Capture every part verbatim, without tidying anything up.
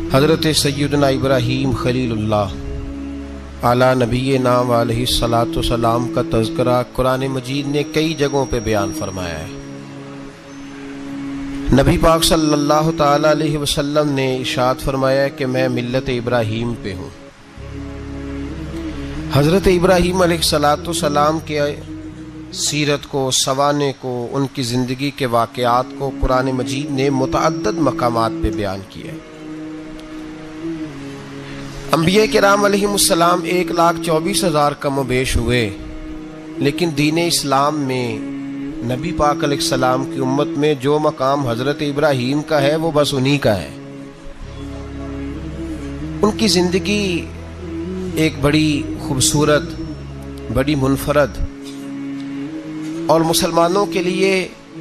حضرت سیدنا ابراہیم خلیل اللہ اعلیٰ نبی نام علیہ الصلاۃ والسلام کا تذکرہ قرآن مجید نے کئی جگہوں پہ بیان فرمایا ہے۔ نبی پاک صلی اللہ تعالی علیہ وسلم نے ارشاد فرمایا کہ میں ملت ابراہیم پہ ہوں۔ حضرت ابراہیم علیہ الصلاۃ والسلام کے سیرت کو، سوانح کو، ان کی زندگی کے واقعات کو قرآن مجید نے متعدد مقامات پہ بیان کیا ہے۔ انبیاء کرام علیہم السلام ایک لاکھ چوبیس ہزار کم و بیش ہوئے، لیکن دین اسلام میں نبی پاک علیہ السلام کی امت میں جو مقام حضرت ابراہیم کا ہے وہ بس انہی کا ہے۔ ان کی زندگی ایک بڑی خوبصورت، بڑی منفرد اور مسلمانوں کے لیے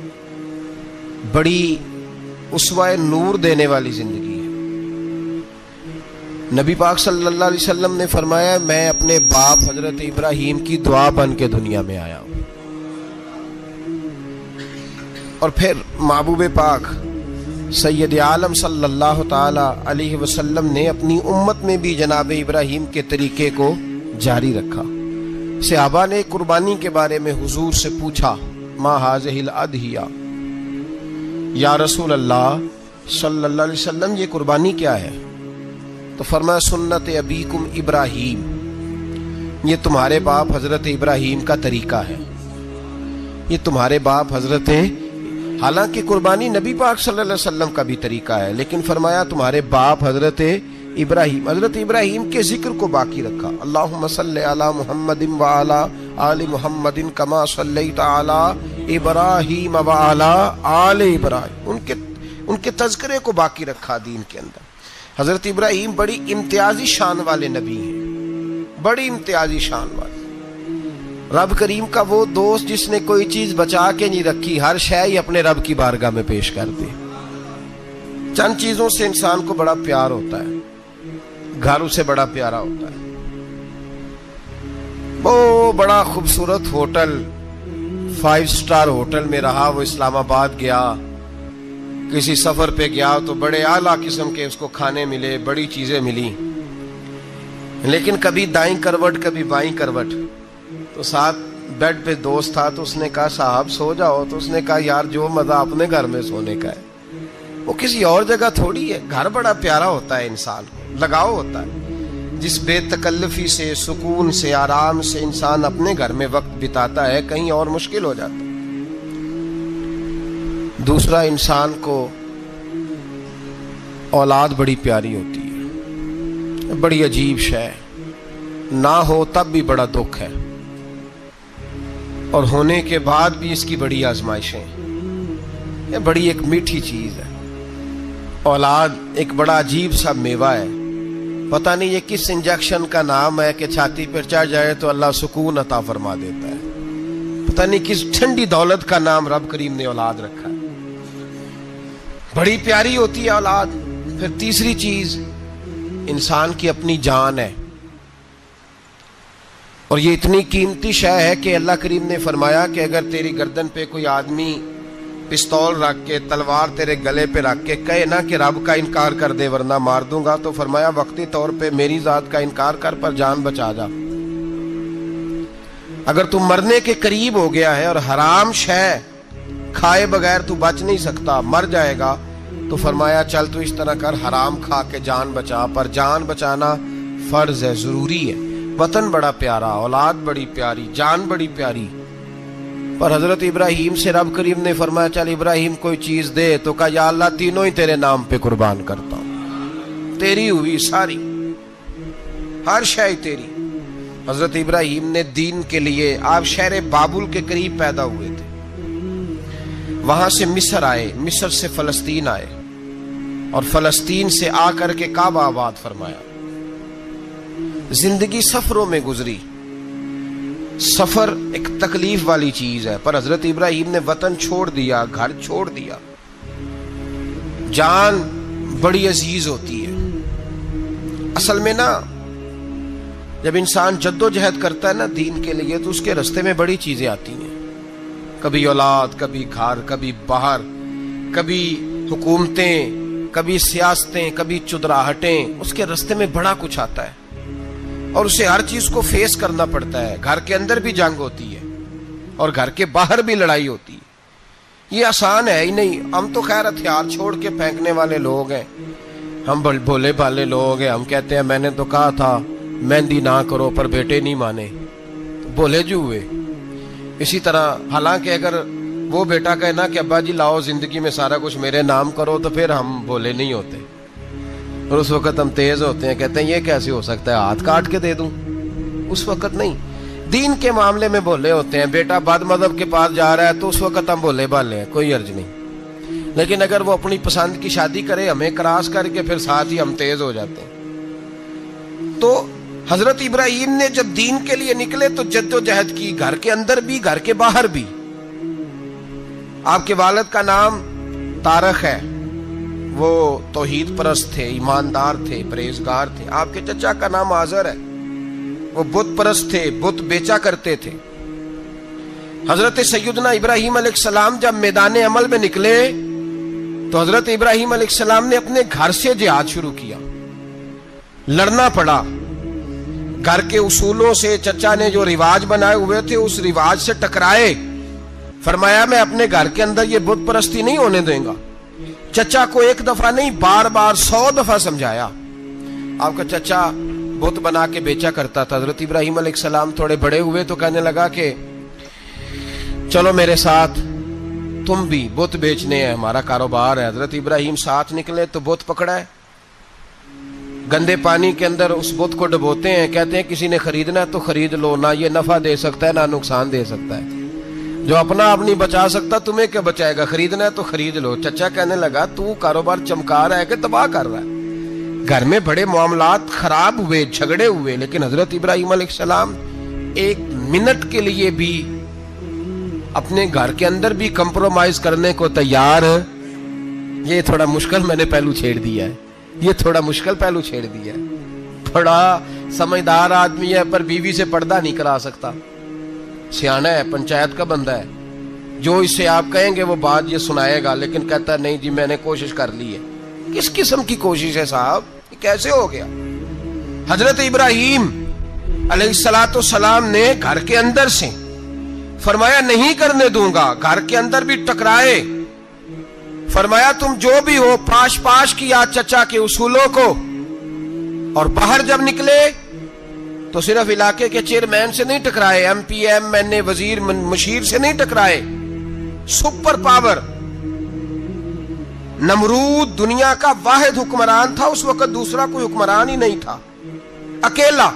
بڑی اسوہ نور دینے والی زندگی ہے۔ نبی پاک صلی اللہ علیہ وسلم نے فرمایا میں اپنے باپ حضرت ابراہیم کی دعا بن کے دنیا میں آیا ہوں۔ اور پھر محبوب پاک سید عالم صلی اللہ تعالی علیہ وسلم نے اپنی امت میں بھی جناب ابراہیم کے طریقے کو جاری رکھا۔ صحابہ نے قربانی کے بارے میں حضور سے پوچھا ما ھذہ الاضحیہ، یا رسول اللہ صلی اللہ علیہ وسلم یہ قربانی کیا ہے؟ تو فرمایا سنت ابیکم ابراہیم، یہ تمہارے باپ حضرت ابراہیم کا طریقہ ہے، یہ تمہارے باپ حضرت، حالانکہ قربانی نبی پاک صلی اللہ علیہ وسلم کا بھی طریقہ ہے، لیکن فرمایا تمہارے باپ حضرت ابراہیم، حضرت ابراہیم کے ذکر کو باقی رکھا۔ اللہم صلی علی محمد وعلی آل محمد کما صلیت علی ابراہیم وعلی آل ابراہیم، ان کے ان کے تذکرے کو باقی رکھا دین کے اندر۔ حضرت ابراہیم بڑی امتیازی شان والے نبی ہیں، بڑی امتیازی شان والے۔ رب کریم کا وہ دوست جس نے کوئی چیز بچا کے نہیں رکھی، ہر شے ہی اپنے رب کی بارگاہ میں پیش کر دی۔ چند چیزوں سے انسان کو بڑا پیار ہوتا ہے، گھر اسے بڑا پیارا ہوتا ہے۔ وہ بڑا خوبصورت ہوٹل، فائیو سٹار ہوٹل میں رہا، وہ اسلام آباد گیا، کسی سفر پہ گیا تو بڑے اعلیٰ قسم کے اس کو کھانے ملے، بڑی چیزیں ملی، لیکن کبھی دائیں کروٹ کبھی بائیں کروٹ۔ تو ساتھ بیڈ پہ دوست تھا تو اس نے کہا صاحب سو جاؤ، تو اس نے کہا یار جو مزہ اپنے گھر میں سونے کا ہے وہ کسی اور جگہ تھوڑی ہے۔ گھر بڑا پیارا ہوتا ہے، انسان کو لگاؤ ہوتا ہے، جس بے تکلفی سے، سکون سے، آرام سے انسان اپنے گھر میں وقت بتاتا ہے، کہیں اور مشکل ہو جاتا ہے۔ دوسرا، انسان کو اولاد بڑی پیاری ہوتی ہے، بڑی عجیب شے، نہ ہو تب بھی بڑا دکھ ہے، اور ہونے کے بعد بھی اس کی بڑی آزمائشیں، یہ بڑی ایک میٹھی چیز ہے۔ اولاد ایک بڑا عجیب سا میوہ ہے، پتہ نہیں یہ کس انجیکشن کا نام ہے کہ چھاتی پر چڑھ جائے تو اللہ سکون عطا فرما دیتا ہے، پتہ نہیں کس ٹھنڈی دولت کا نام رب کریم نے اولاد رکھا ہے، بڑی پیاری ہوتی ہے اولاد۔ پھر تیسری چیز انسان کی اپنی جان ہے، اور یہ اتنی قیمتی شے ہے کہ اللہ کریم نے فرمایا کہ اگر تیری گردن پہ کوئی آدمی پستول رکھ کے، تلوار تیرے گلے پہ رکھ کے کہے نا کہ رب کا انکار کر دے ورنہ مار دوں گا، تو فرمایا وقتی طور پہ میری ذات کا انکار کر پر جان بچا جا۔ اگر تو مرنے کے قریب ہو گیا ہے اور حرام شے کھائے بغیر تو بچ نہیں سکتا، مر جائے گا، تو فرمایا چل تو اس طرح کر حرام کھا کے جان بچا، پر جان بچانا فرض ہے، ضروری ہے۔ وطن بڑا پیارا، اولاد بڑی پیاری، جان بڑی پیاری، پر حضرت ابراہیم سے رب کریم نے فرمایا چل ابراہیم کوئی چیز دے، تو کہا یا اللہ تینوں ہی تیرے نام پہ قربان کرتا ہوں، تیری ہوئی ساری، ہر شے تیری۔ حضرت ابراہیم نے دین کے لیے، آپ شہر بابل کے قریب پیدا ہوئے تھے، وہاں سے مصر آئے، مصر سے فلسطین آئے، اور فلسطین سے آ کر کے کعبہ آباد فرمایا۔ زندگی سفروں میں گزری، سفر ایک تکلیف والی چیز ہے، پر حضرت ابراہیم نے وطن چھوڑ دیا، گھر چھوڑ دیا۔ جان بڑی عزیز ہوتی ہے اصل میں نا، جب انسان جد و جہد کرتا ہے نا دین کے لیے تو اس کے رستے میں بڑی چیزیں آتی ہیں، کبھی اولاد، کبھی گھر، کبھی باہر، کبھی حکومتیں، کبھی سیاستیں، کبھی چدراہٹیں، اس کے راستے میں بڑا کچھ آتا ہے اور اسے ہر چیز کو فیس کرنا پڑتا ہے. گھر کے اندر بھی جنگ ہوتی ہے اور گھر کے باہر بھی لڑائی ہوتی ہے. یہ آسان ہے ہی نہیں. ہم تو خیر ہتھیار چھوڑ کے پھینکنے والے لوگ ہیں، ہم بھولے بھالے لوگ ہیں. ہم کہتے ہیں میں نے تو کہا تھا مہندی نہ کرو، پر بیٹے نہیں مانے، بھولے جو ہوئے. اسی طرح حالانکہ اگر وہ بیٹا کہے نا کہ ابا جی لاؤ زندگی میں سارا کچھ میرے نام کرو، تو پھر ہم بھولے نہیں ہوتے اور اس وقت ہم تیز ہوتے ہیں، کہتے ہیں یہ کیسے ہو سکتا ہے، ہاتھ کاٹ کے دے دوں. اس وقت نہیں. دین کے معاملے میں بھولے ہوتے ہیں. بیٹا بد مذہب کے پاس جا رہا ہے تو اس وقت ہم بھولے بھالے ہیں، کوئی عرض نہیں. لیکن اگر وہ اپنی پسند کی شادی کرے ہمیں کراس کر کے، پھر ساتھ ہی ہم تیز ہو جاتے ہیں. تو حضرت ابراہیم نے جب دین کے لیے نکلے تو جد و جہد کی، گھر کے اندر بھی گھر کے باہر بھی. آپ کے والد کا نام طارق ہے، وہ توحید پرست تھے، ایماندار تھے، پرہیزگار تھے. آپ کے چچا کا نام آزر ہے، وہ بت پرست تھے، بت بیچا کرتے تھے. حضرت سیدنا ابراہیم علیہ السلام جب میدان عمل میں نکلے تو حضرت ابراہیم علیہ السلام نے اپنے گھر سے جہاد شروع کیا. لڑنا پڑا. گھر کے اصولوں سے چچا نے جو رواج بنائے ہوئے تھے اس رواج سے ٹکرائے. فرمایا میں اپنے گھر کے اندر یہ بت پرستی نہیں ہونے دیں گا. چچا کو ایک دفعہ نہیں بار بار سو دفعہ سمجھایا. آپ کا چچا بت بنا کے بیچا کرتا تھا. حضرت ابراہیم علیہ السلام تھوڑے بڑے ہوئے تو کہنے لگا کہ چلو میرے ساتھ، تم بھی بت بیچنے ہیں، ہمارا کاروبار ہے. حضرت ابراہیم ساتھ نکلے تو بت پکڑا ہے. گندے پانی کے اندر اس بت کو ڈبوتے ہیں، کہتے ہیں کسی نے خریدنا ہے تو خرید لو، نہ یہ نفع دے سکتا ہے نہ نقصان دے سکتا ہے. جو اپنا آپ نہیں بچا سکتا تمہیں کیا بچائے گا، خریدنا ہے تو خرید لو. چچا کہنے لگا تو کاروبار چمکا رہا ہے کہ تباہ کر رہا ہے. گھر میں بڑے معاملات خراب ہوئے، جھگڑے ہوئے، لیکن حضرت ابراہیم علیہ السلام ایک منٹ کے لیے بھی اپنے گھر کے اندر بھی کمپرومائز کرنے کو تیار. یہ تھوڑا مشکل میں نے پہلو چھیڑ دیا ہے، یہ تھوڑا مشکل پہلو چھیڑ دیا ہے. بڑا سمجھدار آدمی ہے پر بیوی سے پردہ نہیں کرا سکتا. سیانا ہے، پنچایت کا بندہ ہے، جو اس سے آپ کہیں گے وہ بات یہ سنائے گا، لیکن کہتا ہے نہیں جی میں نے کوشش کر لی ہے. کس قسم کی کوشش ہے صاحب، یہ کیسے ہو گیا؟ حضرت ابراہیم علیہ الصلوۃ والسلام نے گھر کے اندر سے فرمایا نہیں کرنے دوں گا. گھر کے اندر بھی ٹکرائے. فرمایا تم جو بھی ہو پاش پاش کیا چچا کے اصولوں کو. اور باہر جب نکلے تو صرف علاقے کے چیئرمین سے نہیں ٹکرائے، ایم پی ایم این اے وزیر مشیر سے نہیں ٹکرائے. سپر پاور نمرود دنیا کا واحد حکمران تھا اس وقت، دوسرا کوئی حکمران ہی نہیں تھا. اکیلا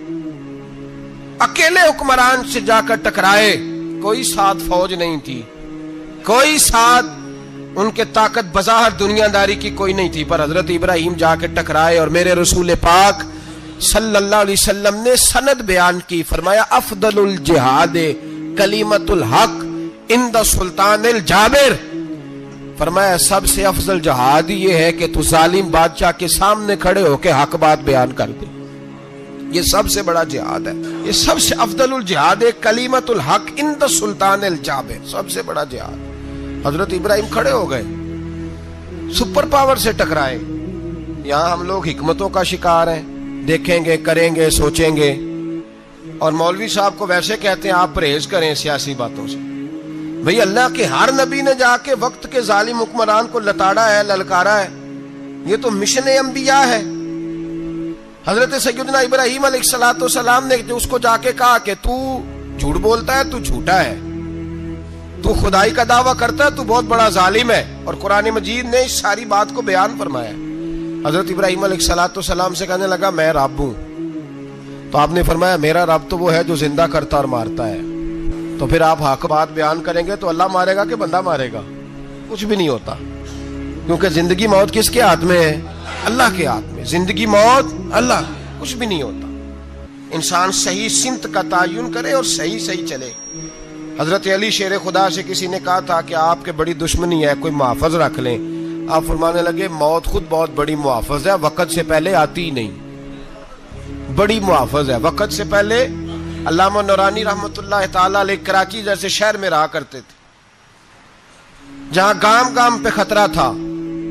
اکیلے حکمران سے جا کر ٹکرائے. کوئی ساتھ فوج نہیں تھی، کوئی ساتھ ان کے طاقت بظاہر دنیا داری کی کوئی نہیں تھی، پر حضرت ابراہیم جا کے ٹکرائے. اور میرے رسول پاک صلی اللہ علیہ وسلم نے سند بیان کی. فرمایا افضل الجہاد کلمۃ الحق عند سلطان الجابر. فرمایا سب سے افضل جہاد یہ ہے کہ تو ظالم بادشاہ کے سامنے کھڑے ہو کے حق بات بیان کر دے. یہ سب سے بڑا جہاد ہے، یہ سب سے افضل الجہاد کلمۃ الحق عند سلطان الجابر، سب سے بڑا جہاد. حضرت ابراہیم کھڑے ہو گئے، سپر پاور سے ٹکرائے. یہاں ہم لوگ حکمتوں کا شکار ہیں، دیکھیں گے، کریں گے، سوچیں گے. اور مولوی صاحب کو ویسے کہتے ہیں آپ پرہیز کریں سیاسی باتوں سے. بھئی اللہ کے ہر نبی نے جا کے وقت کے ظالم حکمران کو لتاڑا ہے، للکارا ہے. یہ تو مشن انبیاء ہے. حضرت سیدنا ابراہیم علیہ الصلوۃ والسلام نے جو اس کو جا کے کہا کہ تو جھوٹ بولتا ہے، تو جھوٹا ہے، تو خدائی کا دعویٰ کرتا ہے، تو بہت بڑا ظالم ہے. اور قرآن مجید نے اس ساری بات کو بیان فرمایا. حضرت ابراہیم علیہ الصلوۃ والسلام سے کہنے لگا میں رب ہوں. تو آپ نے فرمایا میرا رب تو وہ ہے جو زندہ کرتا اور مارتا ہے. تو پھر آپ حق بات بیان کریں گے تو اللہ مارے گا کہ بندہ مارے گا؟ کچھ بھی نہیں ہوتا، کیونکہ زندگی موت کس کے ہاتھ میں ہے؟ اللہ کے ہاتھ میں. زندگی موت اللہ، کچھ بھی نہیں ہوتا. انسان صحیح سمت کا تعین کرے اور صحیح صحیح چلے. حضرت علی شیر خدا سے کسی نے کہا تھا کہ آپ کے بڑی دشمنی ہے، کوئی محافظ رکھ لیں. آپ فرمانے لگے موت خود بہت بڑی محافظ ہے، وقت سے پہلے آتی ہی نہیں. بڑی محافظ ہے وقت سے پہلے. علامہ نورانی رحمت اللہ تعالی علیہ کراچی جیسے شہر میں رہا کرتے تھے، جہاں گام گام پہ خطرہ تھا.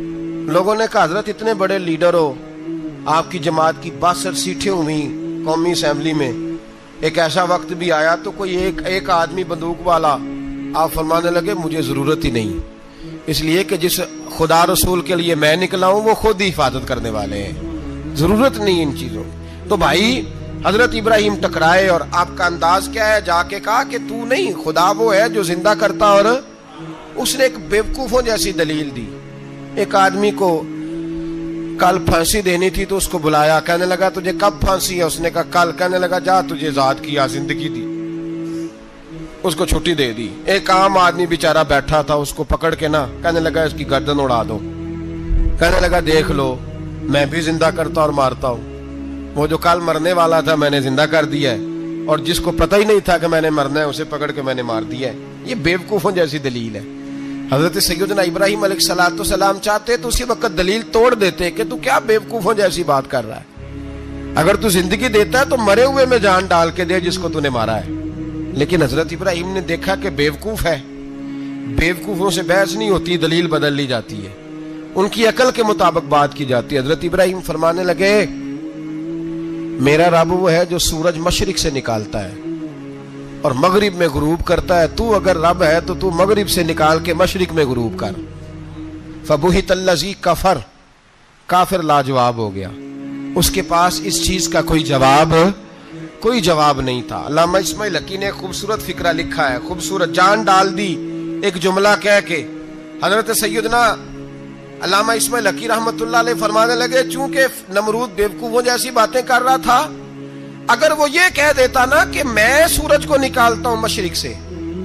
لوگوں نے کہا حضرت اتنے بڑے لیڈر ہو, آپ کی جماعت کی باسٹھ سیٹیں ہوئی قومی اسمبلی میں, ایک ایسا وقت بھی آیا تو کوئی ایک ایک آدمی بندوق والا. آپ فرمانے لگے مجھے ضرورت ہی نہیں, اس لیے کہ جس خدا رسول کے لیے میں نکلا ہوں وہ خود ہی حفاظت کرنے والے ہیں, ضرورت نہیں ان چیزوں. تو بھائی حضرت ابراہیم ٹکرائے اور آپ کا انداز کیا ہے؟ جا کے کہا کہ تو نہیں, خدا وہ ہے جو زندہ کرتا. اور اس نے ایک بیوقوفوں جیسی دلیل دی. ایک آدمی کو کل پھانسی دینی تھی تو اس کو بلایا, کہنے لگا تجھے کب پھانسی ہے؟ اس نے کہا کل. کہنے لگا جا تجھے ذات کیا زندگی دی, اس کو چھٹی دے دی. ایک عام آدمی بیچارہ بیٹھا تھا, اس کو پکڑ کے نا کہنے لگا اس کی گردن اڑا دو. کہنے لگا دیکھ لو میں بھی زندہ کرتا اور مارتا ہوں, وہ جو کل مرنے والا تھا میں نے زندہ کر دیا ہے, اور جس کو پتہ ہی نہیں تھا کہ میں نے مرنا ہے اسے پکڑ کے میں نے مار دیا ہے. یہ بیوقوفوں جیسی دلیل ہے. حضرت سیدنا ابراہیم علیہ الصلوۃ والسلام چاہتے تو اسی وقت دلیل توڑ دیتے کہ تو کیا بیوقوفوں جیسی بات کر رہا ہے, اگر تو زندگی دیتا ہے تو مرے ہوئے میں جان ڈال کے دے جس کو تو نے مارا ہے. لیکن حضرت ابراہیم نے دیکھا کہ بیوقوف ہے, بیوقوفوں سے بحث نہیں ہوتی, دلیل بدل لی جاتی ہے, ان کی عقل کے مطابق بات کی جاتی ہے. حضرت ابراہیم فرمانے لگے میرا رب وہ ہے جو سورج مشرق سے نکالتا ہے اور مغرب میں غروب کرتا ہے, تو اگر رب ہے تو تو مغرب سے نکال کے مشرق میں غروب کر. فبہت الذی کفر, کافر لاجواب ہو گیا, اس کے پاس اس چیز کا کوئی جواب کوئی جواب نہیں تھا. علامہ اسماعیل حقی نے خوبصورت فقرہ لکھا ہے, خوبصورت جان ڈال دی ایک جملہ کہہ کے. حضرت سیدنا علامہ اسماعیل حقی رحمت اللہ علیہ فرمانے لگے چونکہ نمرود بیوقوفوں جیسی باتیں کر رہا تھا, اگر وہ یہ کہہ دیتا نا کہ میں سورج کو نکالتا ہوں مشرق سے,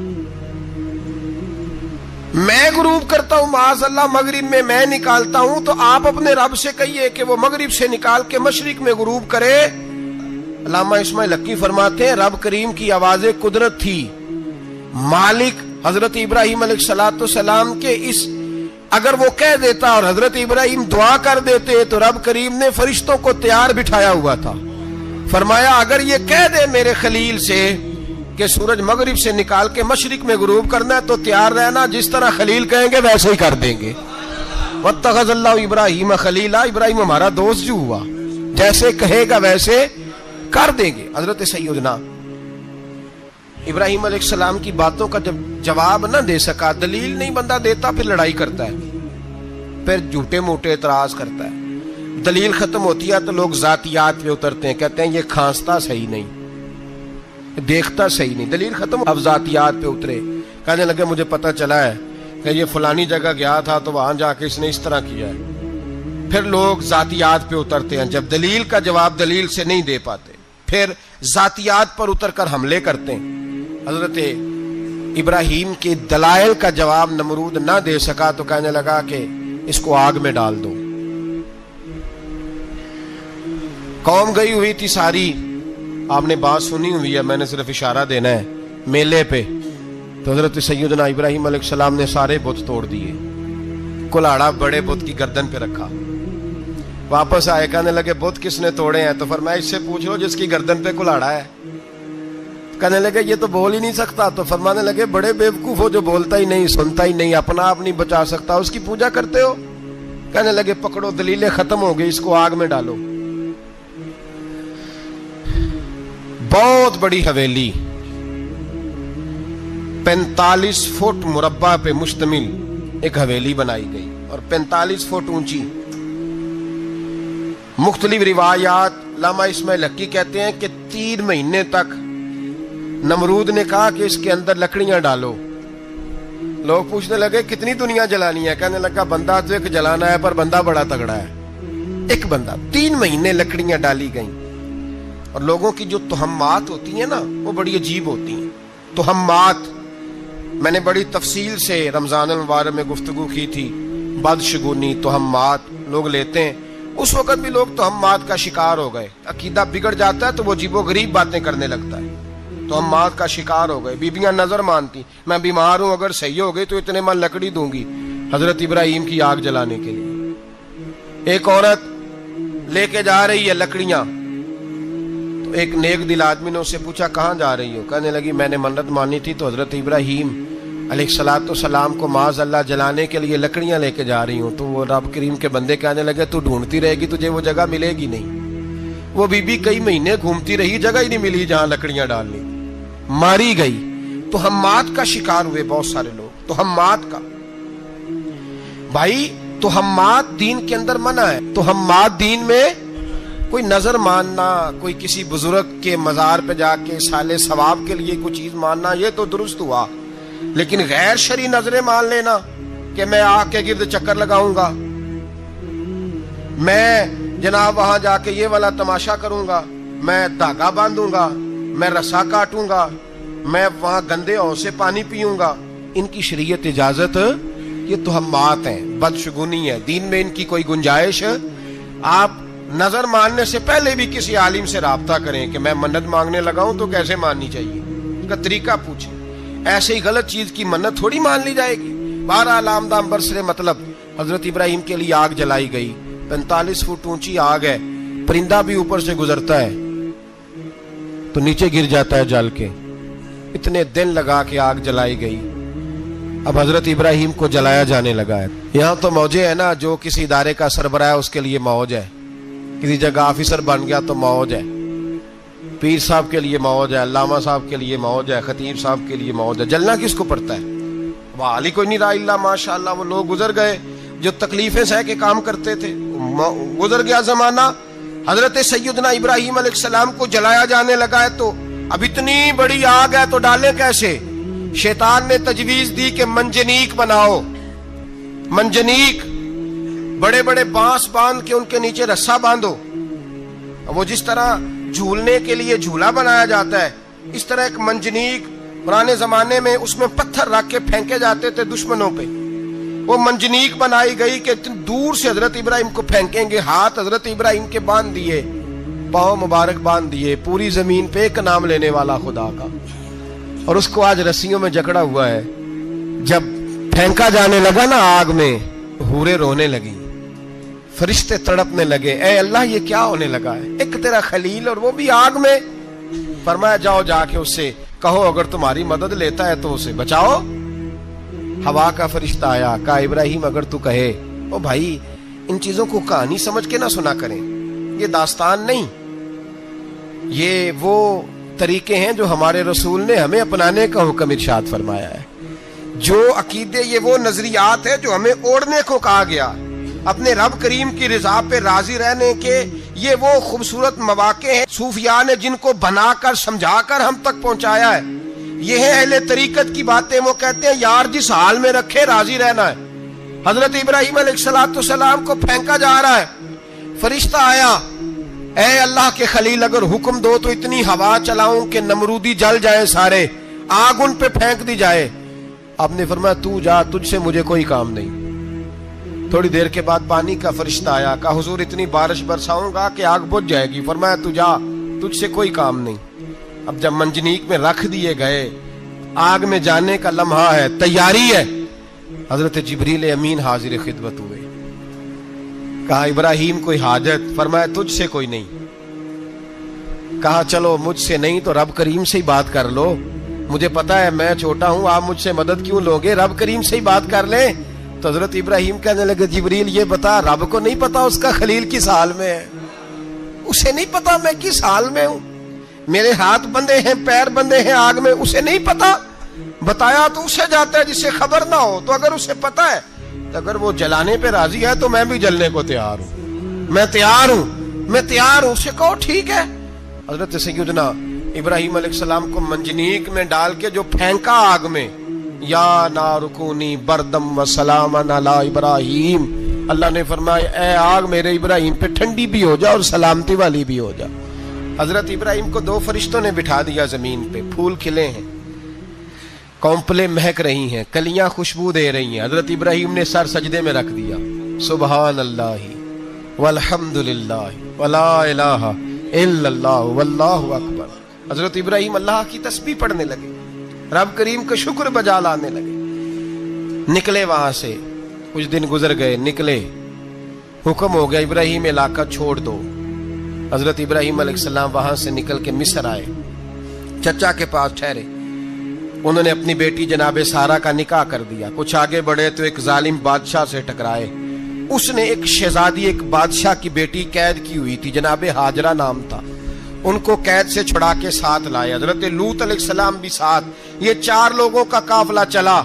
میں غروب کرتا ہوں معاذ اللہ مغرب میں میں نکالتا ہوں, تو آپ اپنے رب سے کہیے کہ وہ مغرب سے نکال کے مشرق میں غروب کرے. علامہ اسماعیل حقی فرماتے ہیں رب کریم کی آواز قدرت تھی, مالک حضرت ابراہیم علیہ الصلوۃ والسلام کے اس, اگر وہ کہہ دیتا اور حضرت ابراہیم دعا کر دیتے تو رب کریم نے فرشتوں کو تیار بٹھایا ہوا تھا. فرمایا اگر یہ کہہ دے میرے خلیل سے کہ سورج مغرب سے نکال کے مشرق میں غروب کرنا ہے تو تیار رہنا, جس طرح خلیل کہیں گے ویسے ہی کر دیں گے. واتخذ اللہ ابراہیم خلیلا, ابراہیم ہمارا دوست جو ہوا, جیسے کہے گا ویسے کر دیں گے. حضرت سیدنا ابراہیم علیہ السلام کی باتوں کا جب جواب نہ دے سکا, دلیل نہیں بندہ دیتا, پھر لڑائی کرتا ہے, پھر جھوٹے موٹے اعتراض کرتا ہے. دلیل ختم ہوتی ہے تو لوگ ذاتیات پہ اترتے ہیں, کہتے ہیں یہ کھانستا صحیح نہیں, دیکھتا صحیح نہیں. دلیل ختم, اب ذاتیات پہ اترے, کہنے لگے مجھے پتہ چلا ہے کہ یہ فلانی جگہ گیا تھا تو وہاں جا کے اس نے اس طرح کیا ہے. پھر لوگ ذاتیات پہ اترتے ہیں, جب دلیل کا جواب دلیل سے نہیں دے پاتے پھر ذاتیات پر اتر کر حملے کرتے ہیں. حضرت ابراہیم کے دلائل کا جواب نمرود نہ دے سکا تو کہنے لگا کہ اس کو آگ میں ڈال دو. قوم گئی ہوئی تھی ساری, آپ نے بات سنی ہوئی ہے, میں نے صرف اشارہ دینا ہے, میلے پہ. تو حضرت سیدنا ابراہیم علیہ السلام نے سارے بت توڑ دیے, کلاڑا بڑے بت کی گردن پہ رکھا. واپس آئے, کہنے لگے بت کس نے توڑے ہیں؟ تو فرمایا اس سے پوچھ لو جس کی گردن پہ کلاڑا ہے. کہنے لگے یہ تو بول ہی نہیں سکتا. تو فرمانے لگے بڑے بیوقوف ہو, جو بولتا ہی نہیں, سنتا ہی نہیں, اپنا آپ نہیں بچا سکتا, اس کی پوجا کرتے ہو. کہنے لگے پکڑو, دلیلیں ختم ہو گئی, اس کو آگ میں ڈالو. بہت بڑی حویلی, پینتالیس فٹ مربع پہ مشتمل ایک حویلی بنائی گئی اور پینتالیس فٹ اونچی. مختلف روایات, علامہ اسماعیل حقی کہتے ہیں کہ تین مہینے تک نمرود نے کہا کہ اس کے اندر لکڑیاں ڈالو. لوگ پوچھنے لگے کتنی دنیا جلانی ہے؟ کہنے لگا بندہ تو ایک جلانا ہے, پر بندہ بڑا تگڑا ہے, ایک بندہ. تین مہینے لکڑیاں ڈالی گئیں. اور لوگوں کی جو تہمات ہوتی ہیں نا وہ بڑی عجیب ہوتی ہیں. تہمات میں نے بڑی تفصیل سے رمضان المبارک میں گفتگو کی تھی. بدشگونی, تہمات لوگ لیتے ہیں. اس وقت بھی لوگ تہمات کا شکار ہو گئے. عقیدہ بگڑ جاتا ہے تو وہ عجیب و غریب باتیں کرنے لگتا ہے. تہمات کا شکار ہو گئے. بیبیاں نظر مانتی, میں بیمار ہوں, اگر صحیح ہو گئی تو اتنے من لکڑی دوں گی حضرت ابراہیم کی آگ جلانے کے لیے. ایک عورت لے کے جا رہی ہے لکڑیاں, تو ایک نیک دل آدمی نے اس سے پوچھا کہاں جا رہی ہو؟ کہنے لگی میں نے منت مانی تھی تو حضرت ابراہیم अलैहिस्सलातु वस्सलाम को माज़ अल्लाह जलाने के लिए लकड़ियां लेके जा रही हूँ, तो वो रब करीम के बंदे कहने लगे तू ढूंढती रहेगी, तुझे वो जगह मिलेगी नहीं। वो बीबी कई महीने घूमती रही, जगह ही नहीं मिली जहां लकड़ियां डालनी, मारी गई। तो हम्माद का शिकार हुए बहुत सारे लोग। तो हम्माद का भाई, तो हम्माद दीन के अंदर मना है। तो हम्माद दीन में कोई नजर मानना, कोई किसी बुजुर्ग के मजार पे जाके साले सवाब के लिए कोई चीज मानना, ये तो दुरुस्त हुआ। लेकिन गैर शरी नजरें मान लेना कि मैं आग के गिर्द चक्कर लगाऊंगा, मैं जनाब वहां जाके ये वाला तमाशा करूंगा, मैं धागा बांधूंगा, मैं रस्सा काटूंगा, मैं वहां गंदे औ से पानी पीऊंगा, इनकी शरीयत इजाजत, ये तो हम बात है, बदशगुनी है। दीन में इनकी कोई गुंजाइश। आप नजर मानने से पहले भी किसी आलिम से राब्ता करें कि मैं मन्नत मांगने लगा हूं तो कैसे माननी चाहिए, उसका तरीका पूछें। ऐसे ही गलत चीज की मन्नत थोड़ी मान ली जाएगी। बहरहाल आमदाम बरसरे मतलब हजरत इब्राहिम के लिए आग जलाई गई, पैंतालीस फुट ऊंची आग है, परिंदा भी ऊपर से गुजरता है तो नीचे गिर जाता है जल के। इतने दिन लगा के आग जलाई गई। अब हजरत इब्राहिम को जलाया जाने लगा है। यहाँ तो मौजे है ना, जो किसी इदारे का सरबराह है उसके लिए मौज है, किसी जगह ऑफिसर बन गया तो मौज है, पीर साहब के लिए मौज है, अल्लामा साहब के लिए मौज है, खतीब साहब के लिए मौज है। जलना किसको पड़ता है? वाह अली कोई नहीं रहा इल्ला माशाअल्लाह। वो लोग गुजर गए जो तकलीफें सह के काम करते थे, गुजर गया जमाना। हजरत सैयदना इब्राहिम अलैहिस्सलाम को जलाया जाने लगा है, तो अब इतनी बड़ी आग है तो डाले कैसे? शैतान ने तजवीज दी कि मंजनीक बनाओ, मंजनीक, बड़े बड़े बांस बांध के उनके नीचे रस्सा बांधो। वो जिस तरह झूलने के लिए झूला बनाया जाता है, इस तरह एक मंजनीक पुराने जमाने में उसमें पत्थर रख के फेंके जाते थे दुश्मनों पे। वो मंजनीक बनाई गई कि दूर से हजरत इब्राहिम को फेंकेंगे। हाथ हजरत इब्राहिम के बांध दिए, पांव मुबारक बांध दिए, पूरी जमीन पे एक नाम लेने वाला खुदा का, और उसको आज रस्सियों में जकड़ा हुआ है। जब फेंका जाने लगा ना आग में, हूरे रोने लगी, फरिश्ते तड़पने लगे, ए अल्लाह ये क्या होने लगा है? एक तेरा खलील और वो भी आग में। फरमाया जाओ जाके उससे कहो अगर तुम्हारी मदद लेता है तो उसे बचाओ। हवा का फरिश्ता आया, कहा इब्राहिम अगर तू कहे। ओ भाई इन चीजों को कहानी समझ के ना सुना करें, ये दास्तान नहीं, ये वो तरीके हैं जो हमारे रसूल ने हमें अपनाने का हुक्म इरशाद फरमाया है। जो अकीदे, ये वो नजरियात है जो हमें ओढ़ने को कहा गया। अपने रब करीम की रिजा पे राजी रहने के ये वो खूबसूरत मौके हैं सूफिया ने जिनको बनाकर समझाकर हम तक पहुंचाया है। ये है अहले तरीकत की बातें। वो कहते हैं यार जिस हाल में रखे राजी रहना है। हजरत इब्राहिम अलैहिस्सलाम को फेंका जा रहा है, फरिश्ता आया, ए अल्लाह के खलील अगर हुक्म दो तो इतनी हवा चलाऊं कि नमरूदी जल जाए सारे, आग उन पे फेंक दी जाए। आपने फरमाया तू जा, तुझसे मुझे कोई काम नहीं। थोड़ी देर के बाद पानी का फरिश्ता आया, कहा हुजूर इतनी बारिश बरसाऊंगा कि आग बुझ जाएगी। फरमाया तू जा, तुझसे कोई काम नहीं। अब जब मंजनीक में रख दिए गए, आग में जाने का लम्हा है, तैयारी है, हजरत जिब्रील अमीन हाजिर खिदमत हुए। कहा इब्राहिम कोई हाजत? फरमाया तुझसे कोई नहीं। कहा चलो मुझसे नहीं तो रब करीम से ही बात कर लो, मुझे पता है मैं छोटा हूं, आप मुझसे मदद क्यों लोगे, रब करीम से ही बात कर ले। तो हजरत इब्राहिम कहने लगे जिब्रील ये बता, रब को नहीं पता उसका खलील किस हाल में है? उसे नहीं पता मैं किस हाल में हूं, मेरे हाथ बंधे हैं, पैर बंधे हैं आग में, उसे नहीं पता। बताया तो उसे जाता है जिससे खबर ना हो। तो अगर उसे पता है, तो अगर वो जलाने पे राजी है तो मैं भी जलने को तैयार हूं, मैं तैयार हूं, मैं तैयार हूं। उसे कहो ठीक है। हजरत सैयदना इब्राहिम अलैहिस्सलाम को मंजनीक में डाल के जो फेंका आग में, या नारुकूनी बरदम व सलामन अला इब्राहिम, अल्लाह ने फरमाया ए आग मेरे इब्राहिम पे ठंडी भी हो जा और सलामती वाली भी हो जा। हजरत इब्राहिम को दो फरिश्तों ने बिठा दिया जमीन पे, फूल खिले हैं, कौंपले महक रही हैं, कलियां खुशबू दे रही हैं। हजरत इब्राहिम ने सर सजदे में रख दिया, सुबहान अल्लाहि वल्हम्दुलिल्लाहि वला इलाहा इल्लल्लाह वल्लाहु अकबर। हजरत इब्राहिम अल्लाह की तस्बीह पढ़ने लगे, रब करीम का शुक्र बजा लाने लगे। निकले वहां से, कुछ दिन गुजर गए, निकले, हुक्म हो गया इब्राहिम इलाका छोड़ दो। हजरत इब्राहिम अलैहिस्सलाम वहां से निकल के मिस्र आए, चचा के पास ठहरे। انہوں نے اپنی بیٹی جناب سارہ کا نکاح کر دیا. کچھ آگے بڑھے تو ایک ظالم بادشاہ سے ٹکرائے. اس نے ایک شہزادی ایک بادشاہ کی بیٹی قید کی ہوئی تھی, جناب ہاجرہ نام تھا. ان کو قید سے چھڑا کے ساتھ لائے. حضرت لوط علیہ السلام بھی ساتھ. یہ چار لوگوں کا قافلہ چلا,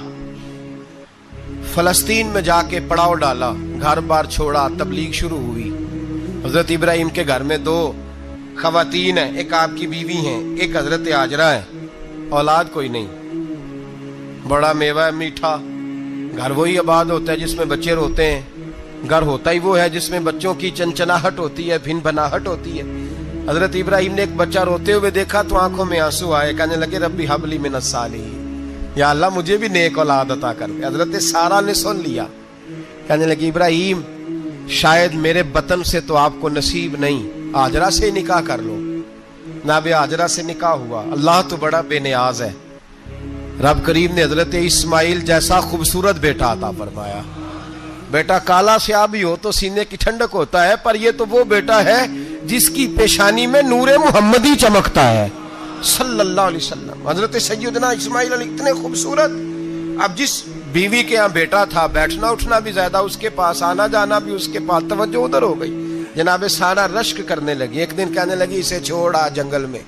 فلسطین میں جا کے پڑاؤ ڈالا, گھر بار چھوڑا, تبلیغ شروع ہوئی. حضرت ابراہیم کے گھر میں دو خواتین ہیں, ایک آپ کی بیوی ہیں, ایک حضرت ہاجرہ ہے. اولاد کوئی نہیں, بڑا میوہ ہے میٹھا. گھر وہی آباد ہوتا ہے جس میں بچے روتے ہیں. گھر ہوتا ہی وہ ہے جس میں بچوں کی چنچناہٹ ہوتی ہے, بھن بھناہٹ ہوتی ہے. حضرت ابراہیم نے ایک بچہ روتے ہوئے دیکھا تو آنکھوں میں آنسو آئے, کہنے لگے ربی حب لی من الصالحین, یا اللہ مجھے بھی نیک اولاد عطا کر دے. حضرت سارہ نے سن لیا, کہنے لگی ابراہیم شاید میرے بطن سے تو آپ کو نصیب نہیں, ہاجرہ سے نکاح کر لو. جناب ہاجرہ سے نکاح ہوا. اللہ تو بڑا بے نیاز ہے, رب کریم نے حضرت اسماعیل جیسا خوبصورت بیٹا عطا فرمایا. بیٹا کالا سیاہ بھی ہو تو سینے کی ٹھنڈک ہوتا ہے, پر یہ تو وہ بیٹا ہے جس کی پیشانی میں نور محمدی چمکتا ہے صلی اللہ علیہ وسلم. حضرت سیدنا اسماعیل علیہ اتنے خوبصورت. اب جس بیوی کے یہاں بیٹا تھا, بیٹھنا اٹھنا بھی زیادہ اس کے پاس, آنا جانا بھی اس کے پاس, توجہ ادھر ہو گئی. جناب سارہ رشک کرنے لگی. ایک دن کہنے لگی اسے چھوڑ آ جنگل میں,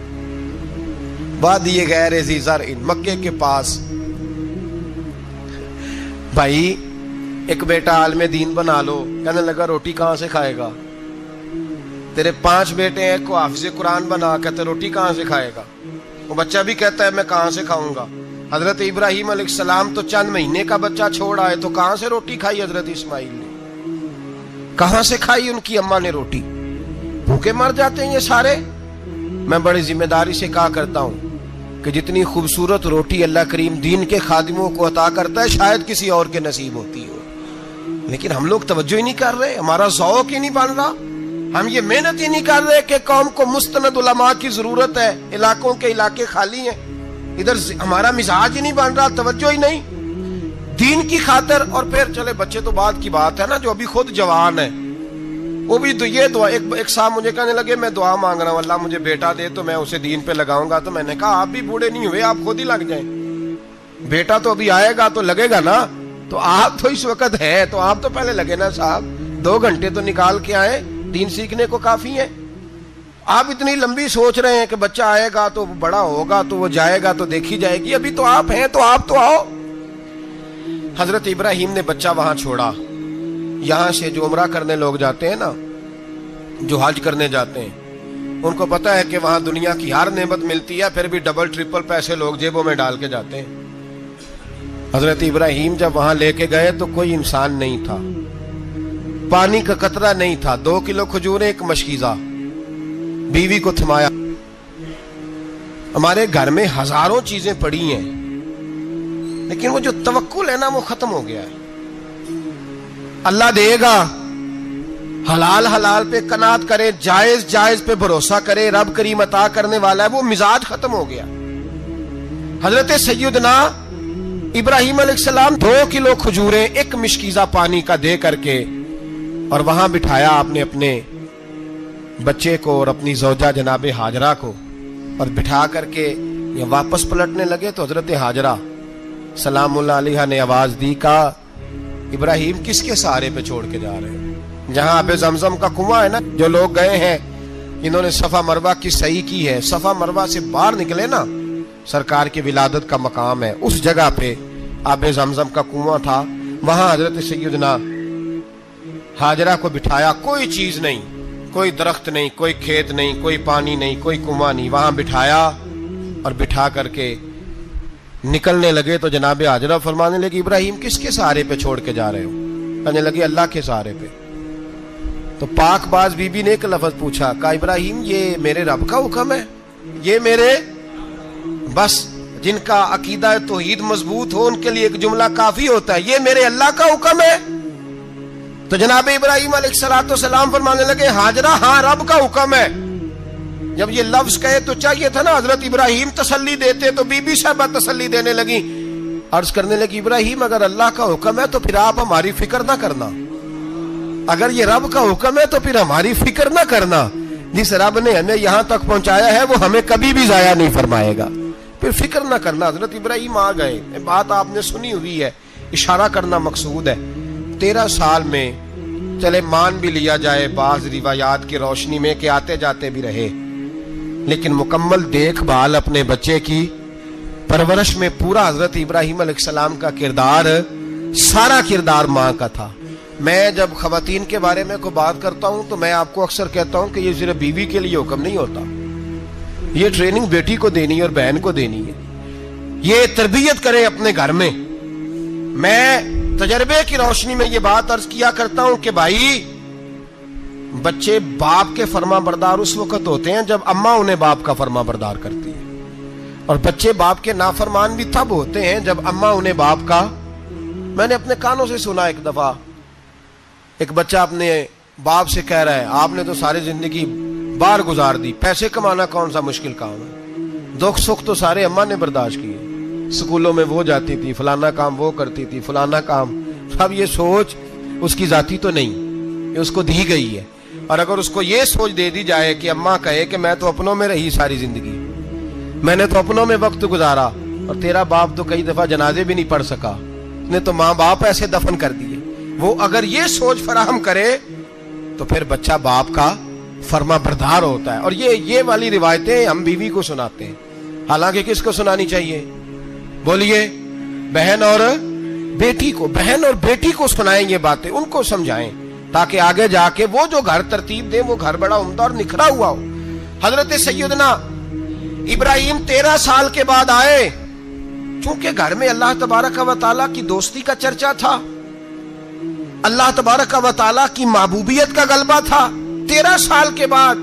وادی غیر ذی زرع, مکے کے پاس. بھائی ایک بیٹا عالم دین بنا لو. کہنے لگا روٹی کہاں سے کھائے گا, تیرے پانچ بیٹے ہیں, کو حافظ قرآن بنا. کہتے روٹی کہاں سے کھائے گا. وہ بچہ بھی کہتا ہے میں کہاں سے کھاؤں گا. حضرت ابراہیم علیہ السلام تو چند مہینے کا بچہ چھوڑ آئے, تو کہاں سے روٹی کھائی حضرت اسماعیل نے, کہاں سے کھائی ان کی اماں نے روٹی. بھوکے مر جاتے ہیں یہ سارے. میں بڑی ذمہ داری سے کہا کرتا ہوں کہ جتنی خوبصورت روٹی اللہ کریم دین کے خادموں کو عطا کرتا ہے شاید کسی اور کے نصیب ہوتی ہو, لیکن ہم لوگ توجہ ہی نہیں کر رہے, ہمارا ذوق ہی نہیں بن رہا, ہم یہ محنت ہی نہیں کر رہے کہ قوم کو مستند علماء کی ضرورت ہے. علاقوں کے علاقے خالی ہیں, ادھر ہمارا مزاج ہی نہیں بن رہا, توجہ ہی نہیں دین کی خاطر. اور پھر چلے بچے تو بعد کی بات ہے نا, جو ابھی خود جوان ہے وہ بھی تو یہ دعا. ایک, ایک صاحب مجھے کہنے لگے میں دعا مانگ رہا ہوں اللہ مجھے بیٹا دے تو میں اسے دین پہ لگاؤں گا. تو میں نے کہا آپ بھی بوڑھے نہیں ہوئے, آپ خود ہی لگ جائیں. بیٹا تو ابھی آئے گا تو لگے گا نا, تو آپ تو اس وقت ہے تو آپ تو پہلے لگے نا صاحب. دو گھنٹے تو نکال کے آئے, دین سیکھنے کو کافی ہے. آپ اتنی لمبی سوچ رہے ہیں کہ بچہ آئے گا تو بڑا ہوگا تو وہ جائے گا تو دیکھی جائے گی. ابھی تو آپ ہیں تو آپ تو آؤ. حضرت ابراہیم نے بچہ وہاں چھوڑا. یہاں سے جو عمرہ کرنے لوگ جاتے ہیں نا, جو حج کرنے جاتے ہیں, ان کو پتا ہے کہ وہاں دنیا کی ہر نعمت ملتی ہے, پھر بھی ڈبل ٹرپل پیسے لوگ جیبوں میں ڈال کے جاتے ہیں. حضرت ابراہیم جب وہاں لے کے گئے تو کوئی انسان نہیں تھا, پانی کا قطرہ نہیں تھا, دو کلو کھجوریں, ایک مشکیزہ. بیوی کو تھمایا. ہمارے گھر میں ہزاروں چیزیں پڑی ہیں, لیکن وہ جو توکل ہے نا وہ ختم ہو گیا ہے. اللہ دے گا, حلال حلال پہ قناعت کرے, جائز جائز پہ بھروسہ کرے, رب کریم عطا کرنے والا ہے, وہ مزاج ختم ہو گیا. حضرت سیدنا ابراہیم علیہ السلام دو کلو کھجوریں, ایک مشکیزہ پانی کا دے کر کے, اور وہاں بٹھایا آپ نے اپنے بچے کو اور اپنی زوجہ جناب ہاجرہ کو, اور بٹھا کر کے یہ واپس پلٹنے لگے تو حضرت ہاجرہ سلام اللہ علیہ نے آواز دی, کہا ابراہیم کس کے سہارے پہ چھوڑ کے جا رہے ہیں. جہاں آب زمزم کا کنواں ہے نا, جو لوگ گئے ہیں انہوں نے صفا مروہ کی صحیح کی ہے, صفا مروہ سے باہر نکلے نا, سرکار کی ولادت کا مقام ہے, اس جگہ پہ آب زمزم کا کنواں تھا. وہاں حضرت سیدنا ہاجرہ کو بٹھایا, کوئی چیز نہیں, کوئی درخت نہیں, کوئی کھیت نہیں, کوئی پانی نہیں, کوئی کنواں نہیں, وہاں بٹھایا اور بٹھا کر کے نکلنے لگے تو جناب ہاجرہ فرمانے لگی ابراہیم کس کے سہارے پہ چھوڑ کے جا رہے ہو. کہنے لگے اللہ کے سہارے پہ. تو پاک باز بی بی نے ایک لفظ پوچھا, کہا ابراہیم یہ میرے رب کا حکم ہے, یہ میرے, بس جن کا عقیدہ توحید مضبوط ہو ان کے لیے ایک جملہ کافی ہوتا ہے, یہ میرے اللہ کا حکم ہے. تو جناب ابراہیم علیہ الصلوۃ والسلام فرمانے لگے ہاجرہ ہاں رب کا حکم ہے. جب یہ لفظ کہے تو چاہیے تھا نا حضرت ابراہیم تسلی دیتے, تو بی بی صاحبہ تسلی دینے لگی, عرض کرنے لگی ابراہیم اگر اللہ کا حکم ہے تو پھر آپ ہماری فکر نہ کرنا, اگر یہ رب کا حکم ہے تو پھر ہماری فکر نہ کرنا. جس رب نے ہمیں یہاں تک پہنچایا ہے وہ ہمیں کبھی بھی ضائع نہیں فرمائے گا. پھر فکر نہ کرنا. حضرت ابراہیم آ گئے, بات آپ نے سنی ہوئی ہے, اشارہ کرنا مقصود ہے. تیرہ سال میں چلے مان بھی لیا جائے بعض روایات کی روشنی میں کہ آتے جاتے بھی رہے, لیکن مکمل دیکھ بھال اپنے بچے کی پرورش میں پورا حضرت ابراہیم علیہ السلام کا کردار, سارا کردار ماں کا تھا. میں جب خواتین کے بارے میں کوئی بات کرتا ہوں تو میں آپ کو اکثر کہتا ہوں کہ یہ صرف بیوی کے لیے حکم نہیں ہوتا, یہ ٹریننگ بیٹی کو دینی ہے اور بہن کو دینی ہے. یہ تربیت کرے اپنے گھر میں. میں تجربے کی روشنی میں یہ بات عرض کیا کرتا ہوں کہ بھائی بچے باپ کے فرما بردار اس وقت ہوتے ہیں جب اماں انہیں باپ کا فرما بردار کرتی ہے, اور بچے باپ کے نافرمان بھی تب ہوتے ہیں جب اماں انہیں باپ کا. میں نے اپنے کانوں سے سنا ایک دفعہ ایک بچہ اپنے باپ سے کہہ رہا ہے آپ نے تو ساری زندگی باہر گزار دی, پیسے کمانا کون سا مشکل کام ہے, دکھ سکھ تو سارے اماں نے برداشت کیے, سکولوں میں وہ جاتی تھی, فلانا کام وہ کرتی تھی, فلانا کام. اب یہ سوچ اس کی ذاتی تو نہیں, یہ اس کو دی گئی ہے. اور اگر اس کو یہ سوچ دے دی جائے کہ اماں کہے کہ میں تو اپنوں میں رہی ساری زندگی, میں نے تو اپنوں میں وقت گزارا, اور تیرا باپ تو کئی دفعہ جنازے بھی نہیں پڑھ سکا, نے تو ماں باپ ایسے دفن کر دیے, وہ اگر یہ سوچ فراہم کرے تو پھر بچہ باپ کا فرما بردار ہوتا ہے. اور یہ یہ والی روایتیں ہم بیوی کو سناتے ہیں, حالانکہ کس کو سنانی چاہیے؟ بولیے, بہن اور بیٹی کو. بہن اور بیٹی کو سنائیں یہ باتیں, ان کو سمجھائیں, تاکہ آگے جا کے وہ جو گھر ترتیب دیں وہ گھر بڑا عمدہ اور نکھرا ہوا ہو. حضرت سیدنا ابراہیم تیرہ سال کے بعد آئے, چونکہ گھر میں اللہ تبارک و تعالیٰ کی دوستی کا چرچا تھا, اللہ تبارک و تعالیٰ کی محبوبیت کا غلبہ تھا. تیرہ سال کے بعد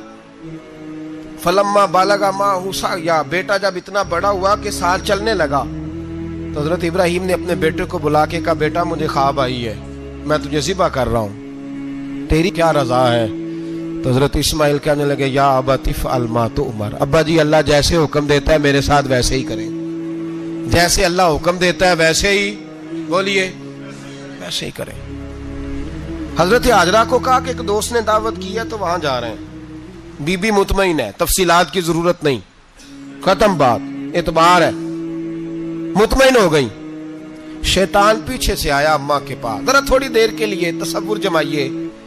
فلما بالغ معہ سعیا, بیٹا جب اتنا بڑا ہوا کہ سال چلنے لگا, تو حضرت ابراہیم نے اپنے بیٹے کو بلا کے کہا بیٹا مجھے خواب آئی ہے, میں تجھے ذبح کر رہا ہوں, تیری کیا رضا ہے؟ تو حضرت اسماعیل کہنے لگے یا ابت افعل ما تؤمر, ابا جی اللہ جیسے حکم دیتا ہے میرے ساتھ ویسے ہی کریں, جیسے اللہ حکم دیتا ہے ویسے ہی, بولیے, ویسے ہی کریں. حضرت حاجرہ کو کہا کہ ایک دوست نے دعوت کی ہے تو وہاں جا رہے ہیں. بی بی مطمئن ہے, تفصیلات کی ضرورت نہیں, ختم بات, اعتبار ہے, مطمئن ہو گئی. شیطان پیچھے سے آیا اماں کے پاس, ذرا تھوڑی دیر کے لیے تصور جمائیے,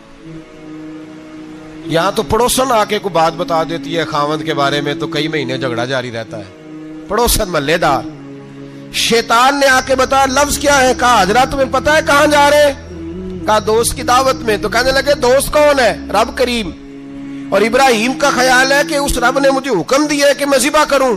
یہاں تو پڑوسن آ کے کوئی بات بتا دیتی ہے خاوند کے بارے میں تو کئی مہینے جھگڑا جاری رہتا ہے, پڑوسن محلے دار. شیطان نے آ کے بتایا لفظ کیا ہے؟ کہا حاجرہ تمہیں پتا ہے کہاں جا رہے ہیں؟ کہا دوست کی دعوت میں. تو کہنے لگے دوست کون ہے؟ رب کریم. اور ابراہیم کا خیال ہے کہ اس رب نے مجھے حکم دیا ہے کہ میں ذبح کروں.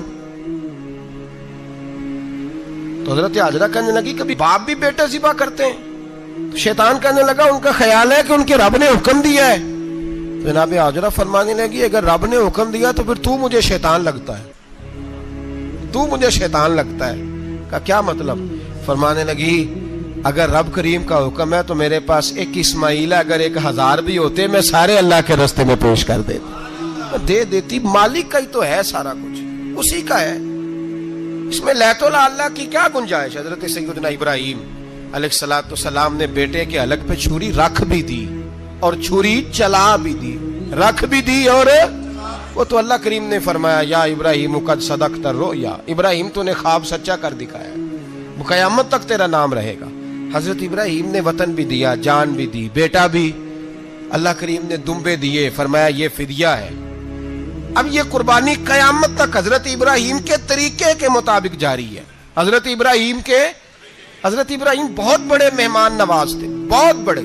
تو حضرت حاجرہ کہنے لگی کبھی باپ بھی بیٹا ذبح کرتے ہیں؟ تو شیطان کہنے لگا ان کا خیال ہے کہ ان کے رب نے حکم دیا ہے. تو جناب حاجرہ فرمانے لگی اگر رب نے حکم دیا تو پھر تو مجھے شیطان لگتا ہے, تو مجھے شیطان لگتا ہے. کا کیا مطلب؟ فرمانے لگی اگر رب کریم کا حکم ہے تو میرے پاس ایک اسماعیل ہے, اگر ایک ہزار بھی ہوتے میں سارے اللہ کے راستے میں پیش کر دیتی, دے دیتی. مالک کا ہی تو ہے سارا کچھ, اسی کا ہے, اس میں لیت اللہ کی کیا گنجائش. حضرت سیدنا ابراہیم علیہ الصلوۃ والسلام نے بیٹے کے حلق پہ چھری رکھ بھی دی اور چھری چلا بھی دی, رکھ بھی دی, اور وہ تو اللہ کریم نے فرمایا یا ابراہیم قد صدقت الرؤیا, ابراہیم تو نے خواب سچا کر دکھایا, وہ قیامت تک تیرا نام رہے گا. حضرت ابراہیم نے وطن بھی دیا, جان بھی دی, بیٹا بھی, اللہ کریم نے دمبے دیے, فرمایا یہ فدیہ ہے. اب یہ قربانی قیامت تک حضرت ابراہیم کے طریقے کے مطابق جاری ہے. حضرت ابراہیم کے حضرت ابراہیم بہت بڑے مہمان نواز تھے, بہت بڑے.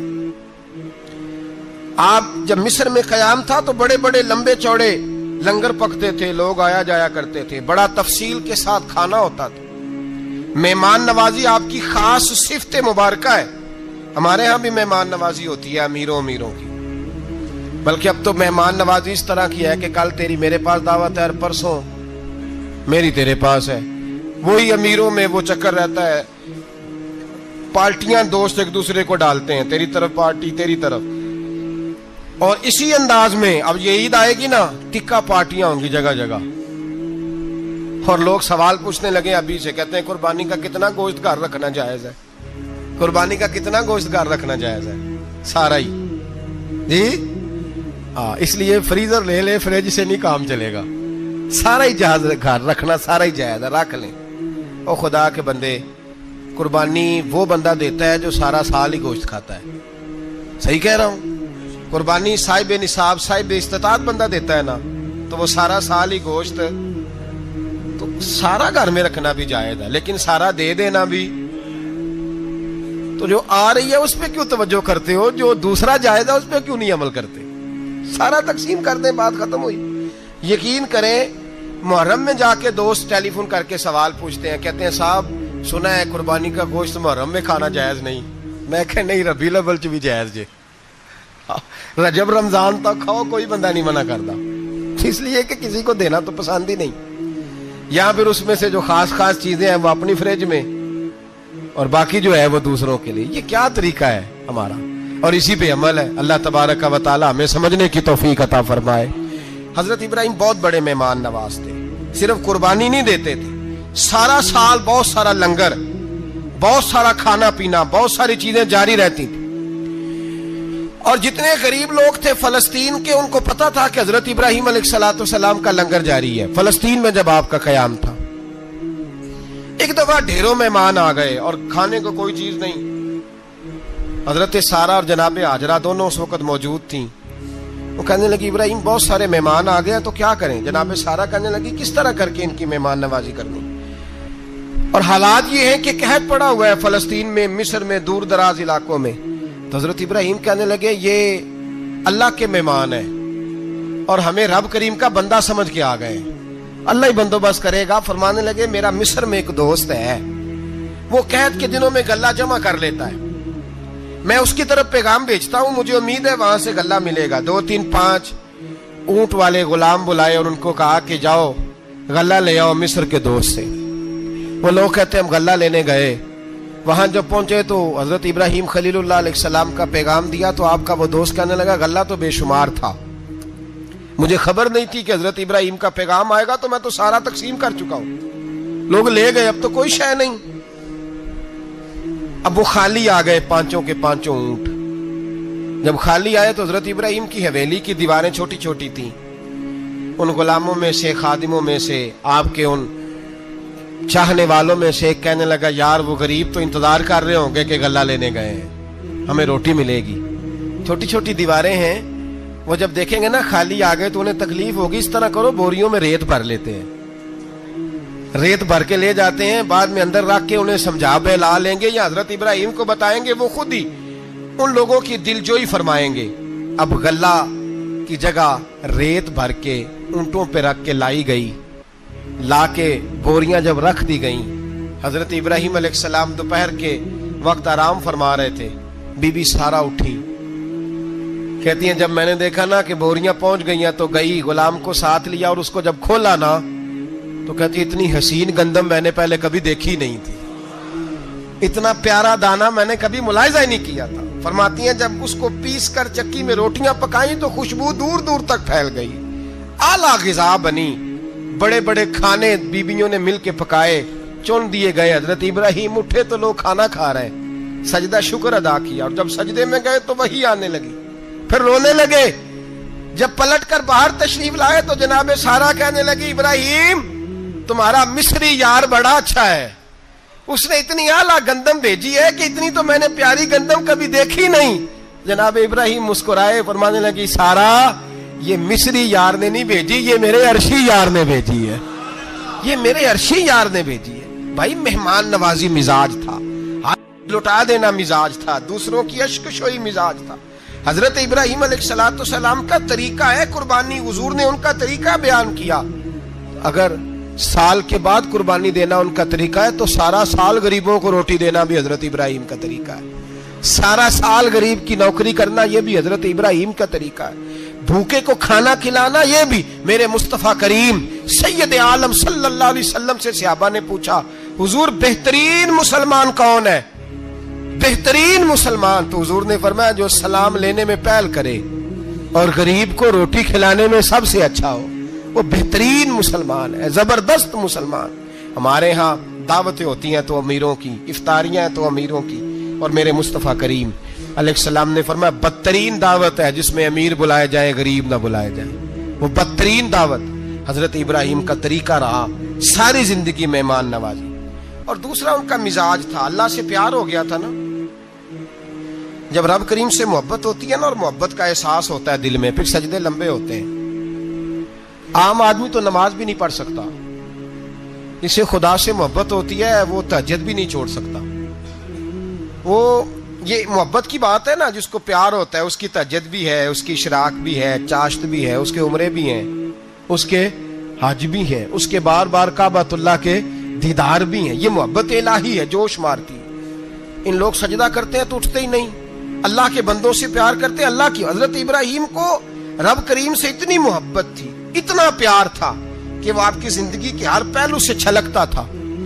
آپ جب مصر میں قیام تھا تو بڑے بڑے لمبے چوڑے لنگر پکتے تھے, لوگ آیا جایا کرتے تھے, بڑا تفصیل کے ساتھ کھانا ہوتا تھا. مہمان نوازی آپ کی خاص صفت مبارکہ ہے. ہمارے ہاں بھی مہمان نوازی ہوتی ہے امیروں امیروں کی, بلکہ اب تو مہمان نوازی اس طرح کی ہے کہ کل تیری میرے پاس دعوت ہے اور پرسوں میری تیرے پاس ہے. وہی امیروں میں وہ چکر رہتا ہے, پارٹیاں دوست ایک دوسرے کو ڈالتے ہیں, تیری طرف پارٹی تیری طرف. اور اسی انداز میں اب یہ عید آئے گی نا, ٹکا پارٹیاں ہوں گی جگہ جگہ, اور لوگ سوال پوچھنے لگے ابھی سے, کہتے ہیں قربانی کا کتنا گوشت گھر رکھنا جائز ہے, قربانی کا کتنا گوشت گھر رکھنا جائز ہے؟ سارا ہی جی. ہاں, اس لیے فریزر لے لے, فریج سے نہیں کام چلے گا. سارا ہی جہاز گھر رکھنا سارا ہی جائز ہے، رکھ لیں۔ او خدا کے بندے، قربانی وہ بندہ دیتا ہے جو سارا سال ہی گوشت کھاتا ہے، صحیح کہہ رہا ہوں؟ قربانی صاحب نصاب صاحب استطاعت بندہ دیتا ہے نا، تو وہ سارا سال ہی گوشت تو سارا گھر میں رکھنا بھی جائز ہے، لیکن سارا دے دینا بھی۔ تو جو آ رہی ہے اس پہ کیوں توجہ کرتے ہو؟ جو دوسرا جائز ہے اس پہ کیوں نہیں عمل کرتے؟ سارا تقسیم کر دیں، بات ختم ہوئی۔ یقین کریں، محرم میں جا کے دوست ٹیلی فون کر کے سوال پوچھتے ہیں، کہتے ہیں صاحب سنا ہے قربانی کا گوشت محرم میں کھانا جائز نہیں۔ میں کہ نہیں، ربیع الاول چ بھی جائز جے، رجب رمضان تک کھاؤ، کوئی بندہ نہیں منع کرتا، اس لیے کہ کسی کو دینا تو پسند ہی نہیں۔ یا پھر اس میں سے جو خاص خاص چیزیں ہیں وہ اپنی فریج میں، اور باقی جو ہے وہ دوسروں کے لیے۔ یہ کیا طریقہ ہے ہمارا؟ اور اسی پہ عمل ہے۔ اللہ تبارک و تعالی ہمیں سمجھنے کی توفیق عطا فرمائے۔ حضرت ابراہیم بہت بڑے مہمان نواز تھے، صرف قربانی نہیں دیتے تھے، سارا سال بہت سارا لنگر، بہت سارا کھانا پینا، بہت ساری چیزیں جاری رہتی تھی۔ اور جتنے غریب لوگ تھے فلسطین کے، ان کو پتا تھا کہ حضرت ابراہیم علیہ الصلوۃ والسلام کا لنگر جاری ہے فلسطین میں جب آپ کا قیام تھا۔ ایک دفعہ ڈھیروں مہمان آ گئے اور کھانے کو کوئی چیز نہیں۔ حضرت سارہ اور جناب ہاجرہ دونوں اس وقت موجود تھیں۔ وہ کہنے لگی ابراہیم بہت سارے مہمان آ گئے تو کیا کریں؟ جناب سارہ کہنے لگی کس طرح کر کے ان کی مہمان نوازی کرنی؟ اور حالات یہ ہیں کہ قحط پڑا ہوا ہے فلسطین میں، مصر میں، دور دراز علاقوں میں۔ تو حضرت ابراہیم کہنے لگے یہ اللہ کے مہمان ہیں اور ہمیں رب کریم کا بندہ سمجھ کے آ گئے، اللہ ہی بندوبست کرے گا۔ فرمانے لگے میرا مصر میں ایک دوست ہے، وہ قحط کے دنوں میں غلہ جمع کر لیتا ہے، میں اس کی طرف پیغام بھیجتا ہوں، مجھے امید ہے وہاں سے غلہ ملے گا۔ دو تین پانچ اونٹ والے غلام بلائے اور ان کو کہا کہ جاؤ غلہ لے آؤ مصر کے دوست سے۔ وہ لوگ کہتے ہیں ہم غلہ لینے گئے، وہاں جب پہنچے تو حضرت ابراہیم خلیل اللہ علیہ السلام کا پیغام دیا تو آپ کا وہ دوست کہنے لگا غلہ تو بے شمار تھا، مجھے خبر نہیں تھی کہ حضرت ابراہیم کا پیغام آئے گا، تو میں تو سارا تقسیم کر چکا ہوں، لوگ لے گئے، اب تو کوئی شے نہیں۔ اب وہ خالی آ گئے پانچوں کے پانچوں اونٹ۔ جب خالی آئے تو حضرت ابراہیم کی حویلی کی دیواریں چھوٹی چھوٹی تھیں، ان غلاموں میں سے، خادموں میں سے، آپ کے ان چاہنے والوں میں سے ایک کہنے لگا یار وہ غریب تو انتظار کر رہے ہوں گے کہ غلہ لینے گئے ہیں، ہمیں روٹی ملے گی۔ چھوٹی چھوٹی دیواریں ہیں، وہ جب دیکھیں گے نا خالی آ گئے تو انہیں تکلیف ہوگی، اس طرح کرو بوریوں میں ریت بھر لیتے ہیں، ریت بھر کے لے جاتے ہیں، بعد میں اندر رکھ کے انہیں سمجھا بہلا لیں گے یا حضرت ابراہیم کو بتائیں گے، وہ خود ہی ان لوگوں کی دل جوئی فرمائیں گے۔ اب غلہ کی جگہ ریت بھر کے اونٹوں پہ رکھ کے لائی گئی، لا کے بوریاں جب رکھ دی گئیں، حضرت ابراہیم علیہ السلام دوپہر کے وقت آرام فرما رہے تھے، بی بی سارہ اٹھی، کہتی ہیں جب میں نے دیکھا نا کہ بوریاں پہنچ گئی ہیں تو گئی، غلام کو ساتھ لیا اور اس کو جب کھولا نا تو کہتی اتنی حسین گندم میں نے پہلے کبھی دیکھی نہیں تھی، اتنا پیارا دانا میں نے کبھی ملاحظہ ہی نہیں کیا تھا۔ فرماتی ہیں جب اس کو پیس کر چکی میں روٹیاں پکائیں تو خوشبو دور دور تک پھیل گئی، اعلیٰ غذا بنی، بڑے بڑے کھانے بیبیوں نے مل کے پکائے، چن دیے گئے۔ حضرت ابراہیم اٹھے تو لوگ کھانا کھا رہے، سجدہ شکر ادا کیا، اور جب سجدے میں گئے تو وحی آنے لگی، پھر رونے لگے۔ جب پلٹ کر باہر تشریف لائے تو جناب سارہ کہنے لگی ابراہیم تمہارا مصری یار بڑا اچھا ہے، اس نے اتنی اعلیٰ گندم بھیجی ہے کہ اتنی تو میں نے پیاری گندم کبھی دیکھی نہیں۔ جناب ابراہیم مسکرائے، فرمانے لگی سارہ یہ مصری یار نے نہیں بھیجی، یہ میرے عرشی یار نے بھیجی ہے، یہ میرے عرشی یار نے بھیجی ہے۔ بھائی مہمان نوازی مزاج تھا، ہاتھ لٹا دینا مزاج تھا، دوسروں کی اشکشوئی مزاج تھا۔ حضرت ابراہیم علیہ الصلوۃ والسلام کا طریقہ ہے قربانی، حضور نے ان کا طریقہ بیان کیا۔ اگر سال کے بعد قربانی دینا ان کا طریقہ ہے تو سارا سال غریبوں کو روٹی دینا بھی حضرت ابراہیم کا طریقہ ہے، سارا سال غریب کی نوکری کرنا یہ بھی حضرت ابراہیم کا طریقہ ہے، بھوکے کو کھانا کھلانا یہ بھی۔ میرے مصطفیٰ کریم سید عالم صلی اللہ علیہ وسلم سے صحابہ نے پوچھا حضور بہترین مسلمان کون ہے؟ بہترین مسلمان تو حضور نے فرمایا جو سلام لینے میں پہل کرے اور غریب کو روٹی کھلانے میں سب سے اچھا ہو، وہ بہترین مسلمان ہے، زبردست مسلمان۔ ہمارے ہاں دعوتیں ہوتی ہیں تو امیروں کی، افطاریاں ہیں تو امیروں کی، اور میرے مصطفیٰ کریم علیہ السلام نے فرمایا بدترین دعوت ہے جس میں امیر بلائے جائیں غریب نہ بلائے جائیں، وہ بدترین دعوت۔ حضرت ابراہیم کا طریقہ رہا ساری زندگی مہمان نوازی. اور دوسرا ان کا مزاج تھا, اللہ سے پیار ہو گیا تھا نا. جب رب کریم سے محبت ہوتی ہے نا اور محبت کا احساس ہوتا ہے دل میں, پھر سجدے لمبے ہوتے ہیں. عام آدمی تو نماز بھی نہیں پڑھ سکتا, جس سے خدا سے محبت ہوتی ہے وہ تہجد بھی نہیں چھوڑ سکتا. وہ یہ محبت کی بات ہے نا, جس کو پیار ہوتا ہے اس کی تہجد بھی ہے, اس کی اشراق بھی ہے, چاشت بھی ہے, اس کے عمرے بھی ہیں, اس کے حج بھی ہیں, اس کے بار بار کعبۃ اللہ کے دیدار بھی ہیں. یہ محبت الہی ہے, جوش مارتی ہے. ان لوگ سجدہ کرتے ہیں تو اٹھتے ہی نہیں. اللہ کے بندوں سے پیار کرتے, اللہ کی. حضرت ابراہیم کو رب کریم سے اتنی محبت تھی, اتنا پیار تھا کہ وہ آپ کی زندگی کے ہر پہلو سے چھلکتا تھا.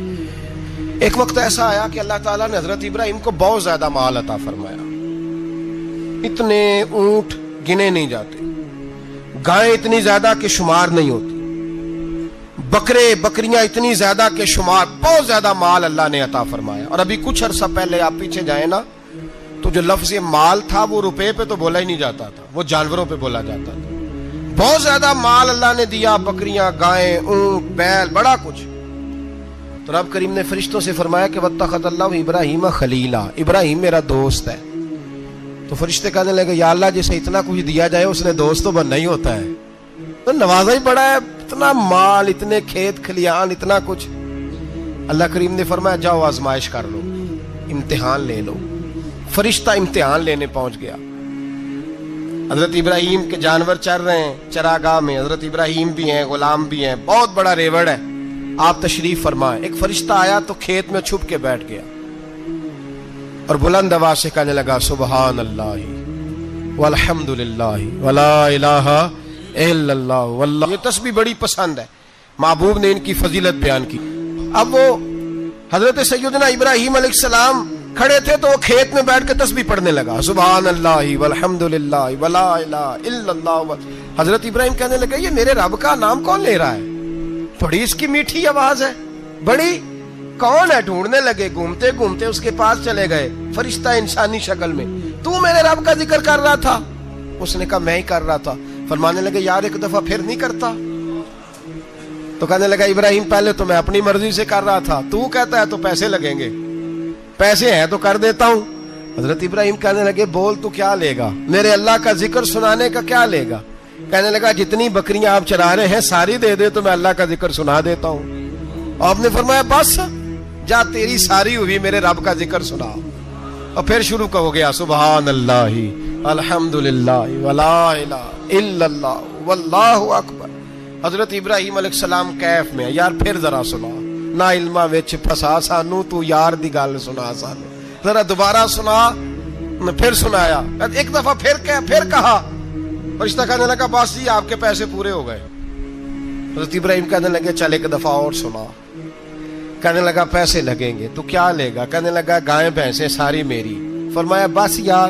ایک وقت ایسا آیا کہ اللہ تعالیٰ نے حضرت ابراہیم کو بہت زیادہ مال عطا فرمایا. اتنے اونٹ گنے نہیں جاتے, گائیں اتنی زیادہ کہ شمار نہیں ہوتی, بکرے بکریاں اتنی زیادہ کہ شمار, بہت زیادہ مال اللہ نے عطا فرمایا. اور ابھی کچھ عرصہ پہلے آپ پیچھے جائیں نا تو جو لفظ مال تھا وہ روپے پہ تو بولا ہی نہیں جاتا تھا, وہ جانوروں پہ بولا جاتا تھا. بہت زیادہ مال اللہ نے دیا, بکریاں, گائیں, اونٹ, بیل, بڑا کچھ. تو رب کریم نے فرشتوں سے فرمایا کہ واتخذ اللہ ابراہیم خلیلا, ابراہیم میرا دوست ہے. تو فرشتے کہنے لگے یا اللہ جسے اتنا کچھ دیا جائے اس نے دوست تو بننا ہی ہوتا ہے, تو نوازا ہی پڑا ہے, اتنا مال, اتنے کھیت کھلیان, اتنا کچھ. اللہ کریم نے فرمایا جاؤ آزمائش کر لو, امتحان لے لو. فرشتہ امتحان لینے پہنچ گیا. حضرت ابراہیم کے جانور چر رہے ہیں چراگاہ میں, حضرت ابراہیم بھی ہیں, غلام بھی ہیں, بہت بڑا ریوڑ ہے. آپ تشریف فرمائیں. ایک فرشتہ آیا تو کھیت میں چھپ کے بیٹھ گیا اور بلند آواز سے کہنے لگا سبحان اللہ والحمد للہ ولا الہ الا اللہ واللہ. یہ تسبیح بڑی پسند ہے, محبوب نے ان کی فضیلت بیان کی. اب وہ حضرت سیدنا ابراہیم علیہ السلام کھڑے تھے تو وہ کھیت میں بیٹھ کے تسبیح پڑھنے لگا سبحان اللہ والحمد للہ ولا الہ الا اللہ. حضرت ابراہیم کہنے لگے یہ میرے رب کا نام کون لے رہا ہے, بڑی اس کی میٹھی آواز ہے, بڑی کون ہے. ڈھونڈنے لگے, گھومتے گھومتے اس کے پاس چلے گئے, فرشتہ انسانی شکل میں. تو میرے رب کا ذکر کر رہا تھا؟ اس نے کہا میں ہی کر رہا تھا. فرمانے لگے یار ایک دفعہ پھر نہیں کرتا. تو کہنے لگا ابراہیم پہلے تو میں اپنی مرضی سے کر رہا تھا, تو کہتا ہے تو پیسے لگیں گے, پیسے ہیں تو کر دیتا ہوں. حضرت ابراہیم کہنے لگے بول تو کیا لے گا, میرے اللہ کا ذکر سنانے کا کیا لے گا. کہنے لگا جتنی بکریاں آپ چرا رہے ہیں ساری دے دے تو میں اللہ کا ذکر سنا دیتا ہوں. آپ نے فرمایا بس جا تیری ساری ہوئی, میرے رب کا ذکر سنا. اور پھر شروع ہو گیا سبحان اللہ الحمدللہ ولا الہ الا اللہ واللہ اکبر. حضرت ابراہیم علیہ السلام کیف میں, یار پھر ذرا سنا, نا علما وچ پھسا سانو, تو یار دی گل سنا سانو, ذرا دوبارہ سنا. پھر سنایا, ایک دفعہ پھر کہ پھر کہا. فرشتہ کہنے لگا بس جی آپ کے پیسے پورے ہو گئے. حضرت ابراہیم کہنے لگے چل ایک دفعہ اور سنا. کہنے لگا پیسے لگیں گے. تو کیا لے گا؟ کہنے لگا گائیں بھینسیں ساری میری. فرمایا بس یار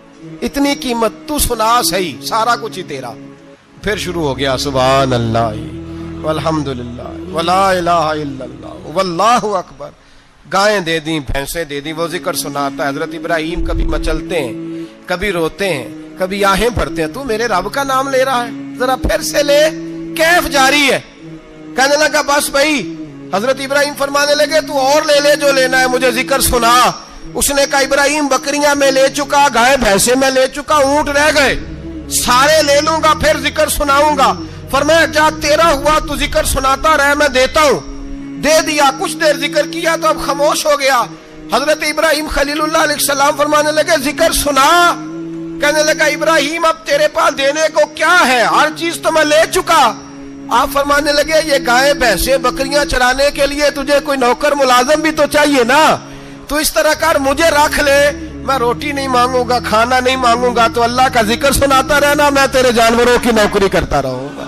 اتنی قیمت, تو سنا صحیح, سارا کچھ ہی تیرا. پھر شروع ہو گیا سبحان اللہ والحمدللہ ولا الہ الا اللہ واللہ اکبر. گائیں دے دیں, بھینسیں دے دیں, وہ ذکر سناتا ہے. حضرت ابراہیم کبھی مچلتے ہیں, کبھی روتے ہیں, کبھی آہیں بھرتے ہیں. تو میرے رب کا نام لے رہا ہے, ذرا پھر سے لے. کیف جاری ہے. کہنے لگا بس بھائی. حضرت ابراہیم فرمانے لگے تو اور لے لے جو لینا ہے, مجھے ذکر سنا. اس نے کہا ابراہیم بکریاں میں لے چکا, گائے بھینسیں میں لے چکا, اونٹ رہ گئے, سارے لے لوں گا پھر ذکر سناؤں گا. فرمایا جا تیرا ہوا تو ذکر سناتا رہ, میں دیتا ہوں. دے دیا, کچھ دیر ذکر کیا تو اب خاموش ہو گیا. حضرت ابراہیم خلیل اللہ علیہ السلام فرمانے لگے ذکر سنا. کہنے لگا ابراہیم اب تیرے پاس دینے کو کیا ہے, ہر چیز تو میں لے چکا. آپ فرمانے لگے یہ گائے بھینسیں بکریاں چرانے کے لیے تجھے کوئی نوکر ملازم بھی تو چاہیے نا. تو اس طرح کر, مجھے رکھ لے, میں روٹی نہیں مانگوں گا, کھانا نہیں مانگوں گا, تو اللہ کا ذکر سناتا رہنا, میں تیرے جانوروں کی نوکری کرتا رہوں گا.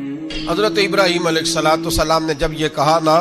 حضرت ابراہیم علیہ الصلوۃ والسلام نے جب یہ کہا نا,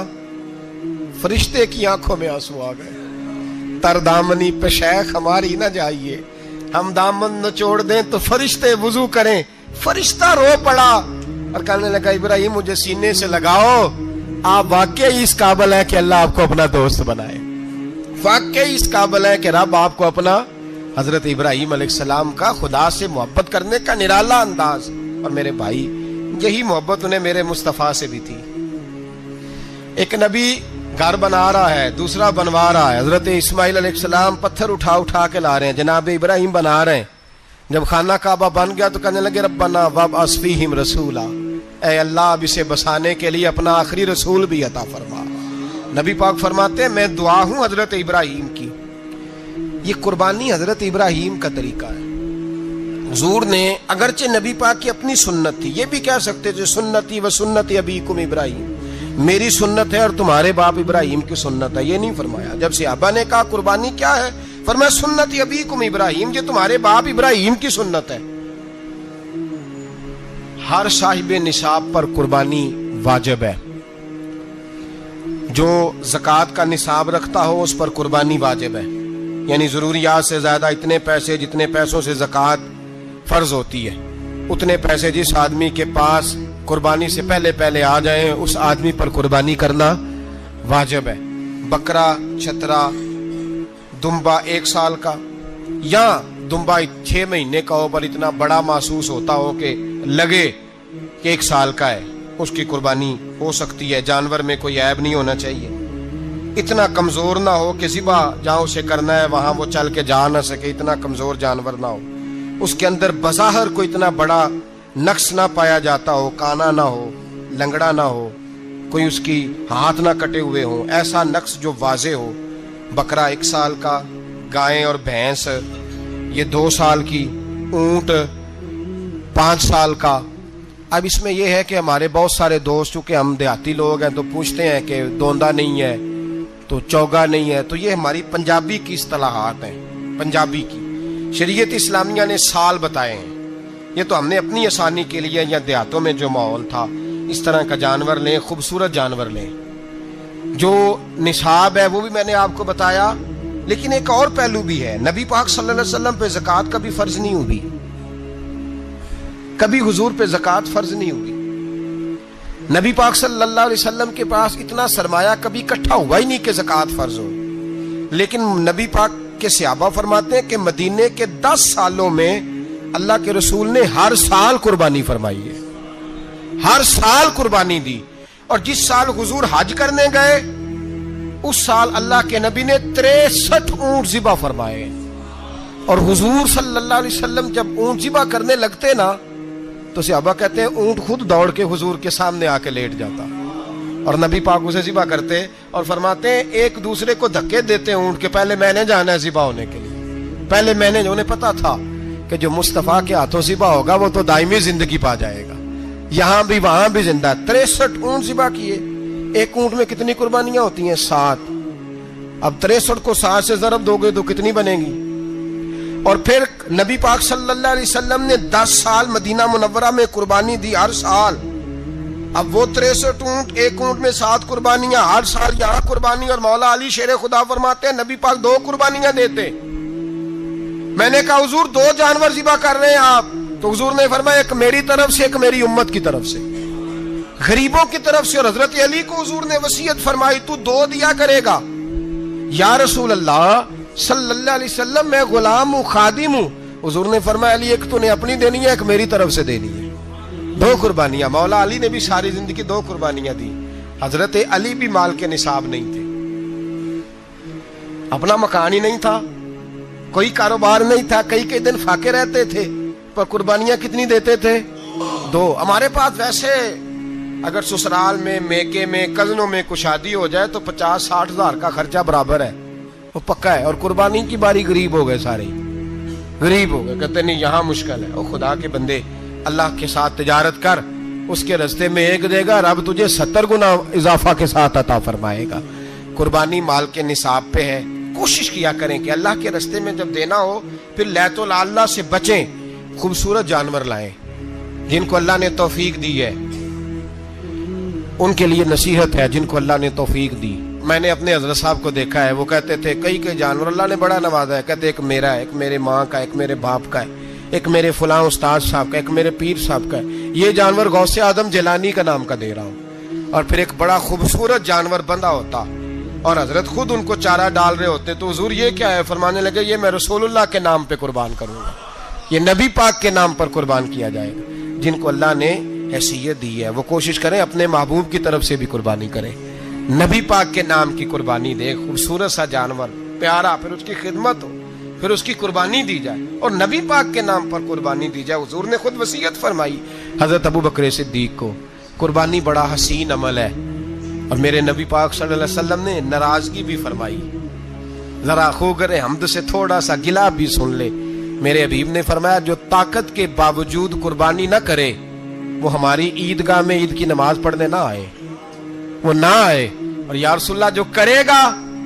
فرشتے کی آنکھوں میں آنسو آ گئے. تر دامنی پہ شیخ ہماری نہ جائیے, ہم دامن نچوڑ دیں تو فرشتے وضو کریں. فرشتہ رو پڑا اور کہنے لگا ابراہیم مجھے سینے سے لگاؤ, آپ واقعی اس قابل ہیں کہ اللہ آپ کو اپنا دوست بنائے, واقعی اس قابل ہے کہ رب آپ کو اپنا. حضرت ابراہیم علیہ السلام کا خدا سے محبت کرنے کا نرالا انداز. اور میرے بھائی یہی محبت انہیں میرے مصطفیٰ سے بھی تھی۔ ایک نبی گھر بنا رہا ہے، دوسرا بنوا رہا ہے۔ حضرت اسماعیل علیہ السلام پتھر اٹھا اٹھا کے لا رہے ہیں، جناب ابراہیم بنا رہے ہیں۔ جب خانہ کعبہ بن گیا تو کہنے لگے ربنا وابعث فیہم رسولا، اے اللہ اب اسے بسانے کے لیے اپنا آخری رسول بھی عطا فرما۔ نبی پاک فرماتے ہیں میں دعا ہوں حضرت ابراہیم کی۔ یہ قربانی حضرت ابراہیم کا طریقہ ہے۔ حضور نے اگرچہ نبی پاک کی اپنی سنت تھی، یہ بھی کہہ سکتے تھے سنتی و سنت ابیکم ابراہیم، میری سنت ہے اور تمہارے باپ ابراہیم کی سنت ہے، یہ نہیں فرمایا۔ جب صحابہ نے کہا قربانی کیا ہے، فرمایا سنت ابیکم ابراہیم، یہ تمہارے باپ ابراہیم کی سنت ہے۔ ہر صاحب نصاب پر قربانی واجب ہے، جو زکوٰۃ کا نصاب رکھتا ہو اس پر قربانی واجب ہے، یعنی ضروریات سے زیادہ اتنے پیسے جتنے پیسوں سے زکوٰۃ فرض ہوتی ہے، اتنے پیسے جس آدمی کے پاس قربانی سے پہلے پہلے آ جائیں اس آدمی پر قربانی کرنا واجب ہے۔ بکرا، چھترا، دمبا ایک سال کا یا دمبا چھ مہینے کا ہو پر اتنا بڑا محسوس ہوتا ہو کہ لگے کہ ایک سال کا ہے، اس کی قربانی ہو سکتی ہے۔ جانور میں کوئی عیب نہیں ہونا چاہیے، اتنا کمزور نہ ہو کہ ذبح جہاں اسے کرنا ہے وہاں وہ چل کے جا نہ سکے، اتنا کمزور جانور نہ ہو، اس کے اندر بظاہر کوئی اتنا بڑا نقص نہ پایا جاتا ہو، کانا نہ ہو، لنگڑا نہ ہو، کوئی اس کی ہاتھ نہ کٹے ہوئے ہوں، ایسا نقص جو واضح ہو۔ بکرا ایک سال کا، گائیں اور بھینس یہ دو سال کی، اونٹ پانچ سال کا۔ اب اس میں یہ ہے کہ ہمارے بہت سارے دوست چونکہ ہم دیہاتی لوگ ہیں تو پوچھتے ہیں کہ دوندا نہیں ہے تو چوگا نہیں ہے، تو یہ ہماری پنجابی کی اصطلاحات ہیں، پنجابی کی۔ شریعت اسلامیہ نے سال بتائے ہیں، یہ تو ہم نے اپنی آسانی کے لیے، یا دیہاتوں میں جو ماحول تھا اس طرح کا جانور لیں، خوبصورت جانور لیں۔ جو نصاب ہے وہ بھی میں نے آپ کو بتایا، لیکن ایک اور پہلو بھی ہے، نبی پاک صلی اللہ علیہ وسلم پہ زکوٰۃ کبھی فرض نہیں ہوئی، کبھی حضور پہ زکوٰۃ فرض نہیں ہوئی۔ نبی پاک صلی اللہ علیہ وسلم کے پاس اتنا سرمایہ کبھی اکٹھا ہوا ہی نہیں کہ زکوٰۃ فرض ہو، لیکن نبی پاک کے صحابہ فرماتے ہیں کہ مدینے کے دس سالوں میں اللہ کے رسول نے ہر سال قربانی فرمائی ہے، ہر سال قربانی دی۔ اور جس سال حضور حج کرنے گئے اس سال اللہ کے نبی نے تریسٹھ اونٹ ذبح فرمائے، اور حضور صلی اللہ علیہ وسلم جب اونٹ ذبح کرنے لگتے نا تو صحابہ کہتے ہیں اونٹ خود دوڑ کے حضور کے سامنے آ کے لیٹ جاتا، اور نبی پاک اسے ذبح کرتے اور فرماتے ہیں ایک دوسرے کو دھکے دیتے اونٹ کے، پہلے میں نے جانا ہے ذبح ہونے کے لیے، پہلے میں نے، انہیں پتا تھا کہ جو مصطفیٰ کے ہاتھوں ذبح ہوگا وہ تو دائمی زندگی پا جائے گا، یہاں بھی وہاں بھی زندہ۔ تریسٹھ اونٹ ذبح کیے، ایک اونٹ میں کتنی قربانیاں ہوتی ہیں؟ سات۔ اب تریسٹھ کو سات سے ضرب دو گے تو کتنی بنے گی؟ اور پھر نبی پاک صلی اللہ علیہ وسلم نے دس سال مدینہ منورہ میں قربانی دی، ہر سال۔ اب وہ تریسٹھ اونٹ، ایک اونٹ میں سات قربانیاں، ہر سال یہاں قربانی، اور مولا علی شیر خدا فرماتے ہیں نبی پاک دو قربانیاں دیتے۔ میں نے کہا حضور دو جانور ذبح کر رہے ہیں آپ، تو حضور نے فرمایا ایک میری طرف سے ایک میری امت کی طرف سے، غریبوں کی طرف سے۔ اور حضرت علی کو حضور نے وصیت فرمائی تو دو دیا کرے گا۔ یا رسول اللہ صلی اللہ علیہ وسلم میں غلام ہوں، خادم ہوں۔ حضور نے فرمایا علی ایک تو نے اپنی دینی ہے، ایک میری طرف سے دینی ہے، دو قربانیاں۔ مولا علی نے بھی ساری زندگی دو قربانیاں دی۔ حضرت علی بھی مال کے نصاب نہیں تھے، اپنا مکان ہی نہیں تھا، کوئی کاروبار نہیں تھا، کئی کئی دن فاقے رہتے تھے، پر قربانیاں کتنی دیتے تھے؟ دو۔ ہمارے پاس ویسے اگر سسرال میں، میکے میں، کزنوں میں کچھ شادی ہو جائے تو پچاس ساٹھ ہزار کا خرچہ برابر ہے، وہ پکا ہے۔ اور قربانی کی باری غریب ہو گئے، سارے غریب ہو گئے، کہتے نہیں یہاں مشکل ہے۔ او خدا کے بندے، اللہ کے ساتھ تجارت کر، اس کے رستے میں ایک دے گا، رب تجھے ستر گنا اضافہ کے ساتھ عطا فرمائے گا۔ قربانی مال کے نصاب پہ ہے۔ کوشش کیا کریں کہ اللہ کے رستے میں جب دینا ہو پھر لیت اللہ سے بچیں، خوبصورت جانور لائیں۔ جن کو اللہ نے توفیق دی ہے ان کے لیے نصیحت ہے، جن کو اللہ نے توفیق دی۔ میں نے اپنے حضرت صاحب کو دیکھا ہے، وہ کہتے تھے کئی کئی جانور اللہ نے بڑا نوازا ہے، کہتے ایک میرا ہے، ایک میرے ماں کا، ایک میرے باپ کا ہے، ایک میرے فلاں استاد صاحب کا، ایک میرے پیر صاحب کا ہے۔ یہ جانور غوث اعظم جیلانی کا نام کا دے رہا ہوں۔ اور پھر ایک بڑا خوبصورت جانور بندھا ہوتا اور حضرت خود ان کو چارہ ڈال رہے ہوتے، تو حضور یہ کیا ہے؟ فرمانے لگے یہ میں رسول اللہ کے نام پہ قربان کروں گا، یہ نبی پاک کے نام پر قربان کیا جائے گا۔ جن کو اللہ نے हैसियत दी है, वो कोशिश करें अपने महबूब की तरफ से भी कुर्बानी करें, नबी पाक के नाम की कुर्बानी दे, खूबसूरत सा जानवर प्यारा, फिर उसकी खिदमत हो, फिर उसकी कुर्बानी दी जाए और नबी पाक के नाम पर कुर्बानी दी जाए। हुजूर ने खुद वसीयत फरमाई हजरत अबू बकर सिद्दीक को, कुर्बानी बड़ा हसीन अमल है। और मेरे नबी पाक सल्लल्लाहु अलैहि वसल्लम ने नाराजगी भी फरमाई, जरा खोगरे हमद से थोड़ा सा गिला भी सुन ले। मेरे हबीब ने फरमाया जो ताकत के बावजूद कुर्बानी ना करे वो हमारी ईदगाह में ईद की नमाज पढ़ने ना आए, वो ना आए। और या रसूलल्लाह जो करेगा,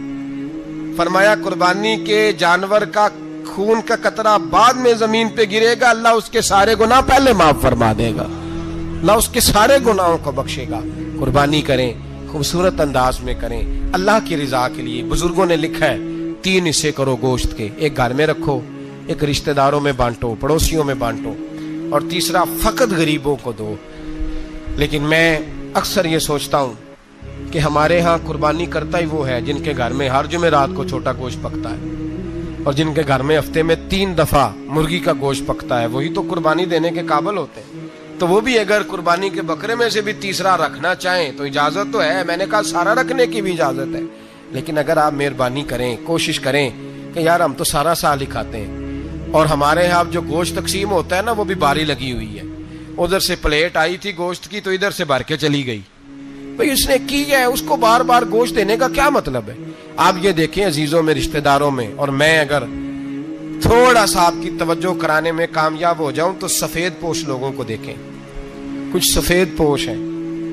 फरमाया कुर्बानी के जानवर का खून का कतरा बाद में जमीन पे गिरेगा, अल्लाह उसके सारे गुनाह पहले माफ फरमा देगा, अल्लाह उसके सारे गुनाहों को बख्शेगा। कुर्बानी करें, खूबसूरत अंदाज में करें, अल्लाह की रिजा के लिए। बुजुर्गों ने लिखा है तीन हिस्से करो गोश्त के, एक घर में रखो, एक रिश्तेदारों में बांटो, पड़ोसियों में बांटो, और तीसरा फकत गरीबों को दो। लेकिन मैं अक्सर ये सोचता हूँ कि हमारे यहाँ कुर्बानी करता ही वो है जिनके घर में हर जुमेरात को छोटा गोश्त पकता है और जिनके घर में हफ्ते में तीन दफा मुर्गी का गोश्त पकता है, वही तो कुर्बानी देने के काबिल होते हैं। तो वो भी अगर कुर्बानी के बकरे में से भी तीसरा रखना चाहें तो इजाजत तो है, मैंने कहा सारा रखने की भी इजाजत है। लेकिन अगर आप मेहरबानी करें, कोशिश करें कि यार हम तो सारा साल ही खाते हैं और हमारे यहाँ जो गोश्त तकसीम होता है ना वो भी बारी लगी हुई है, उधर से प्लेट आई थी गोश्त की तो इधर से भर के चली गई, भाई उसने की है, उसको बार बार गोश्त देने का क्या मतलब है। आप ये देखें अजीजों में, रिश्तेदारों में, और मैं अगर थोड़ा सा आपकी तवज्जो कराने में कामयाब हो जाऊं तो सफेद पोश लोगों को देखें। कुछ सफेद पोश हैं,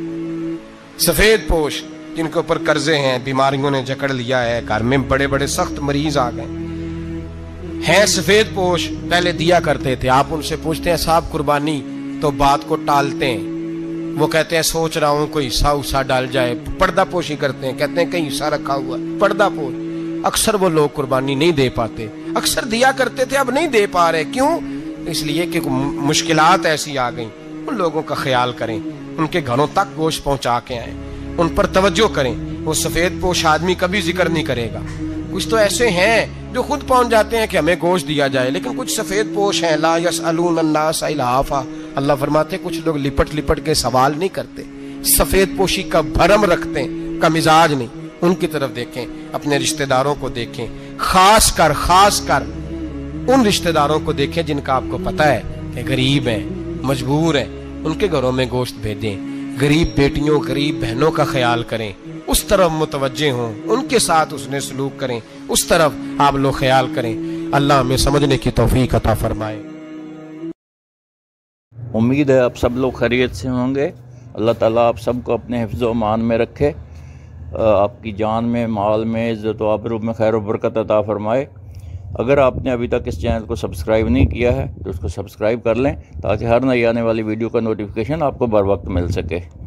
सफेद पोश जिनके ऊपर कर्जे हैं, बीमारियों ने जकड़ लिया है, घर में बड़े बड़े सख्त मरीज आ गए हैं, सफेद पोश पहले दिया करते थे। आप उनसे पूछते हैं साहब कुर्बानी, तो बात को टालते हैं, वो कहते हैं सोच रहा हूं कोई हिस्सा उस्सा डाल जाए, पर्दा पोशी करते हैं, कहते हैं कहीं हिस्सा रखा हुआ, पर्दा पोश। अक्सर वो लोग कुर्बानी नहीं दे पाते, अक्सर दिया करते थे अब नहीं दे पा रहे। क्यों? इसलिए कि मुश्किलात ऐसी आ गई। उन लोगों का ख्याल करें, उनके घरों तक गोश्त पहुंचा के आए, उन पर तवज्जो करें। वो सफेद पोश आदमी कभी जिक्र नहीं करेगा। कुछ तो ऐसे हैं जो खुद पहुंच जाते हैं कि हमें गोश्त दिया जाए, लेकिन कुछ सफेद पोश हैं, ला यसअलून अन्नास इल्हाफा। अल्लाह फरमाते कुछ लोग लिपट लिपट के सवाल नहीं करते, सफेद पोशी का भरम रखते हैं, का मिजाज नहीं। उनकी तरफ देखें, अपने रिश्तेदारों को देखें, खास कर खास कर उन रिश्तेदारों को देखें जिनका आपको पता है कि गरीब हैं, मजबूर हैं, उनके घरों में गोश्त भेजें। गरीब बेटियों, गरीब बहनों का ख्याल करें, उस तरफ मुतवज्जे हों, उनके साथ उसने सलूक करें, उस तरफ आप लोग ख्याल करें। अल्लाह हमें समझने की तौफीक अता फरमाए। उम्मीद है आप सब लोग खैरियत से होंगे। अल्लाह ताला आप सबको अपने हिफ्ज़ व अमान में रखे, आपकी जान में, माल में, इज़्ज़त व आबरू में खैर व बरकत अता फरमाए। अगर आपने अभी तक इस चैनल को सब्सक्राइब नहीं किया है तो उसको सब्सक्राइब कर लें ताकि हर नई आने वाली वीडियो का नोटिफिकेशन आपको बर वक्त मिल सके।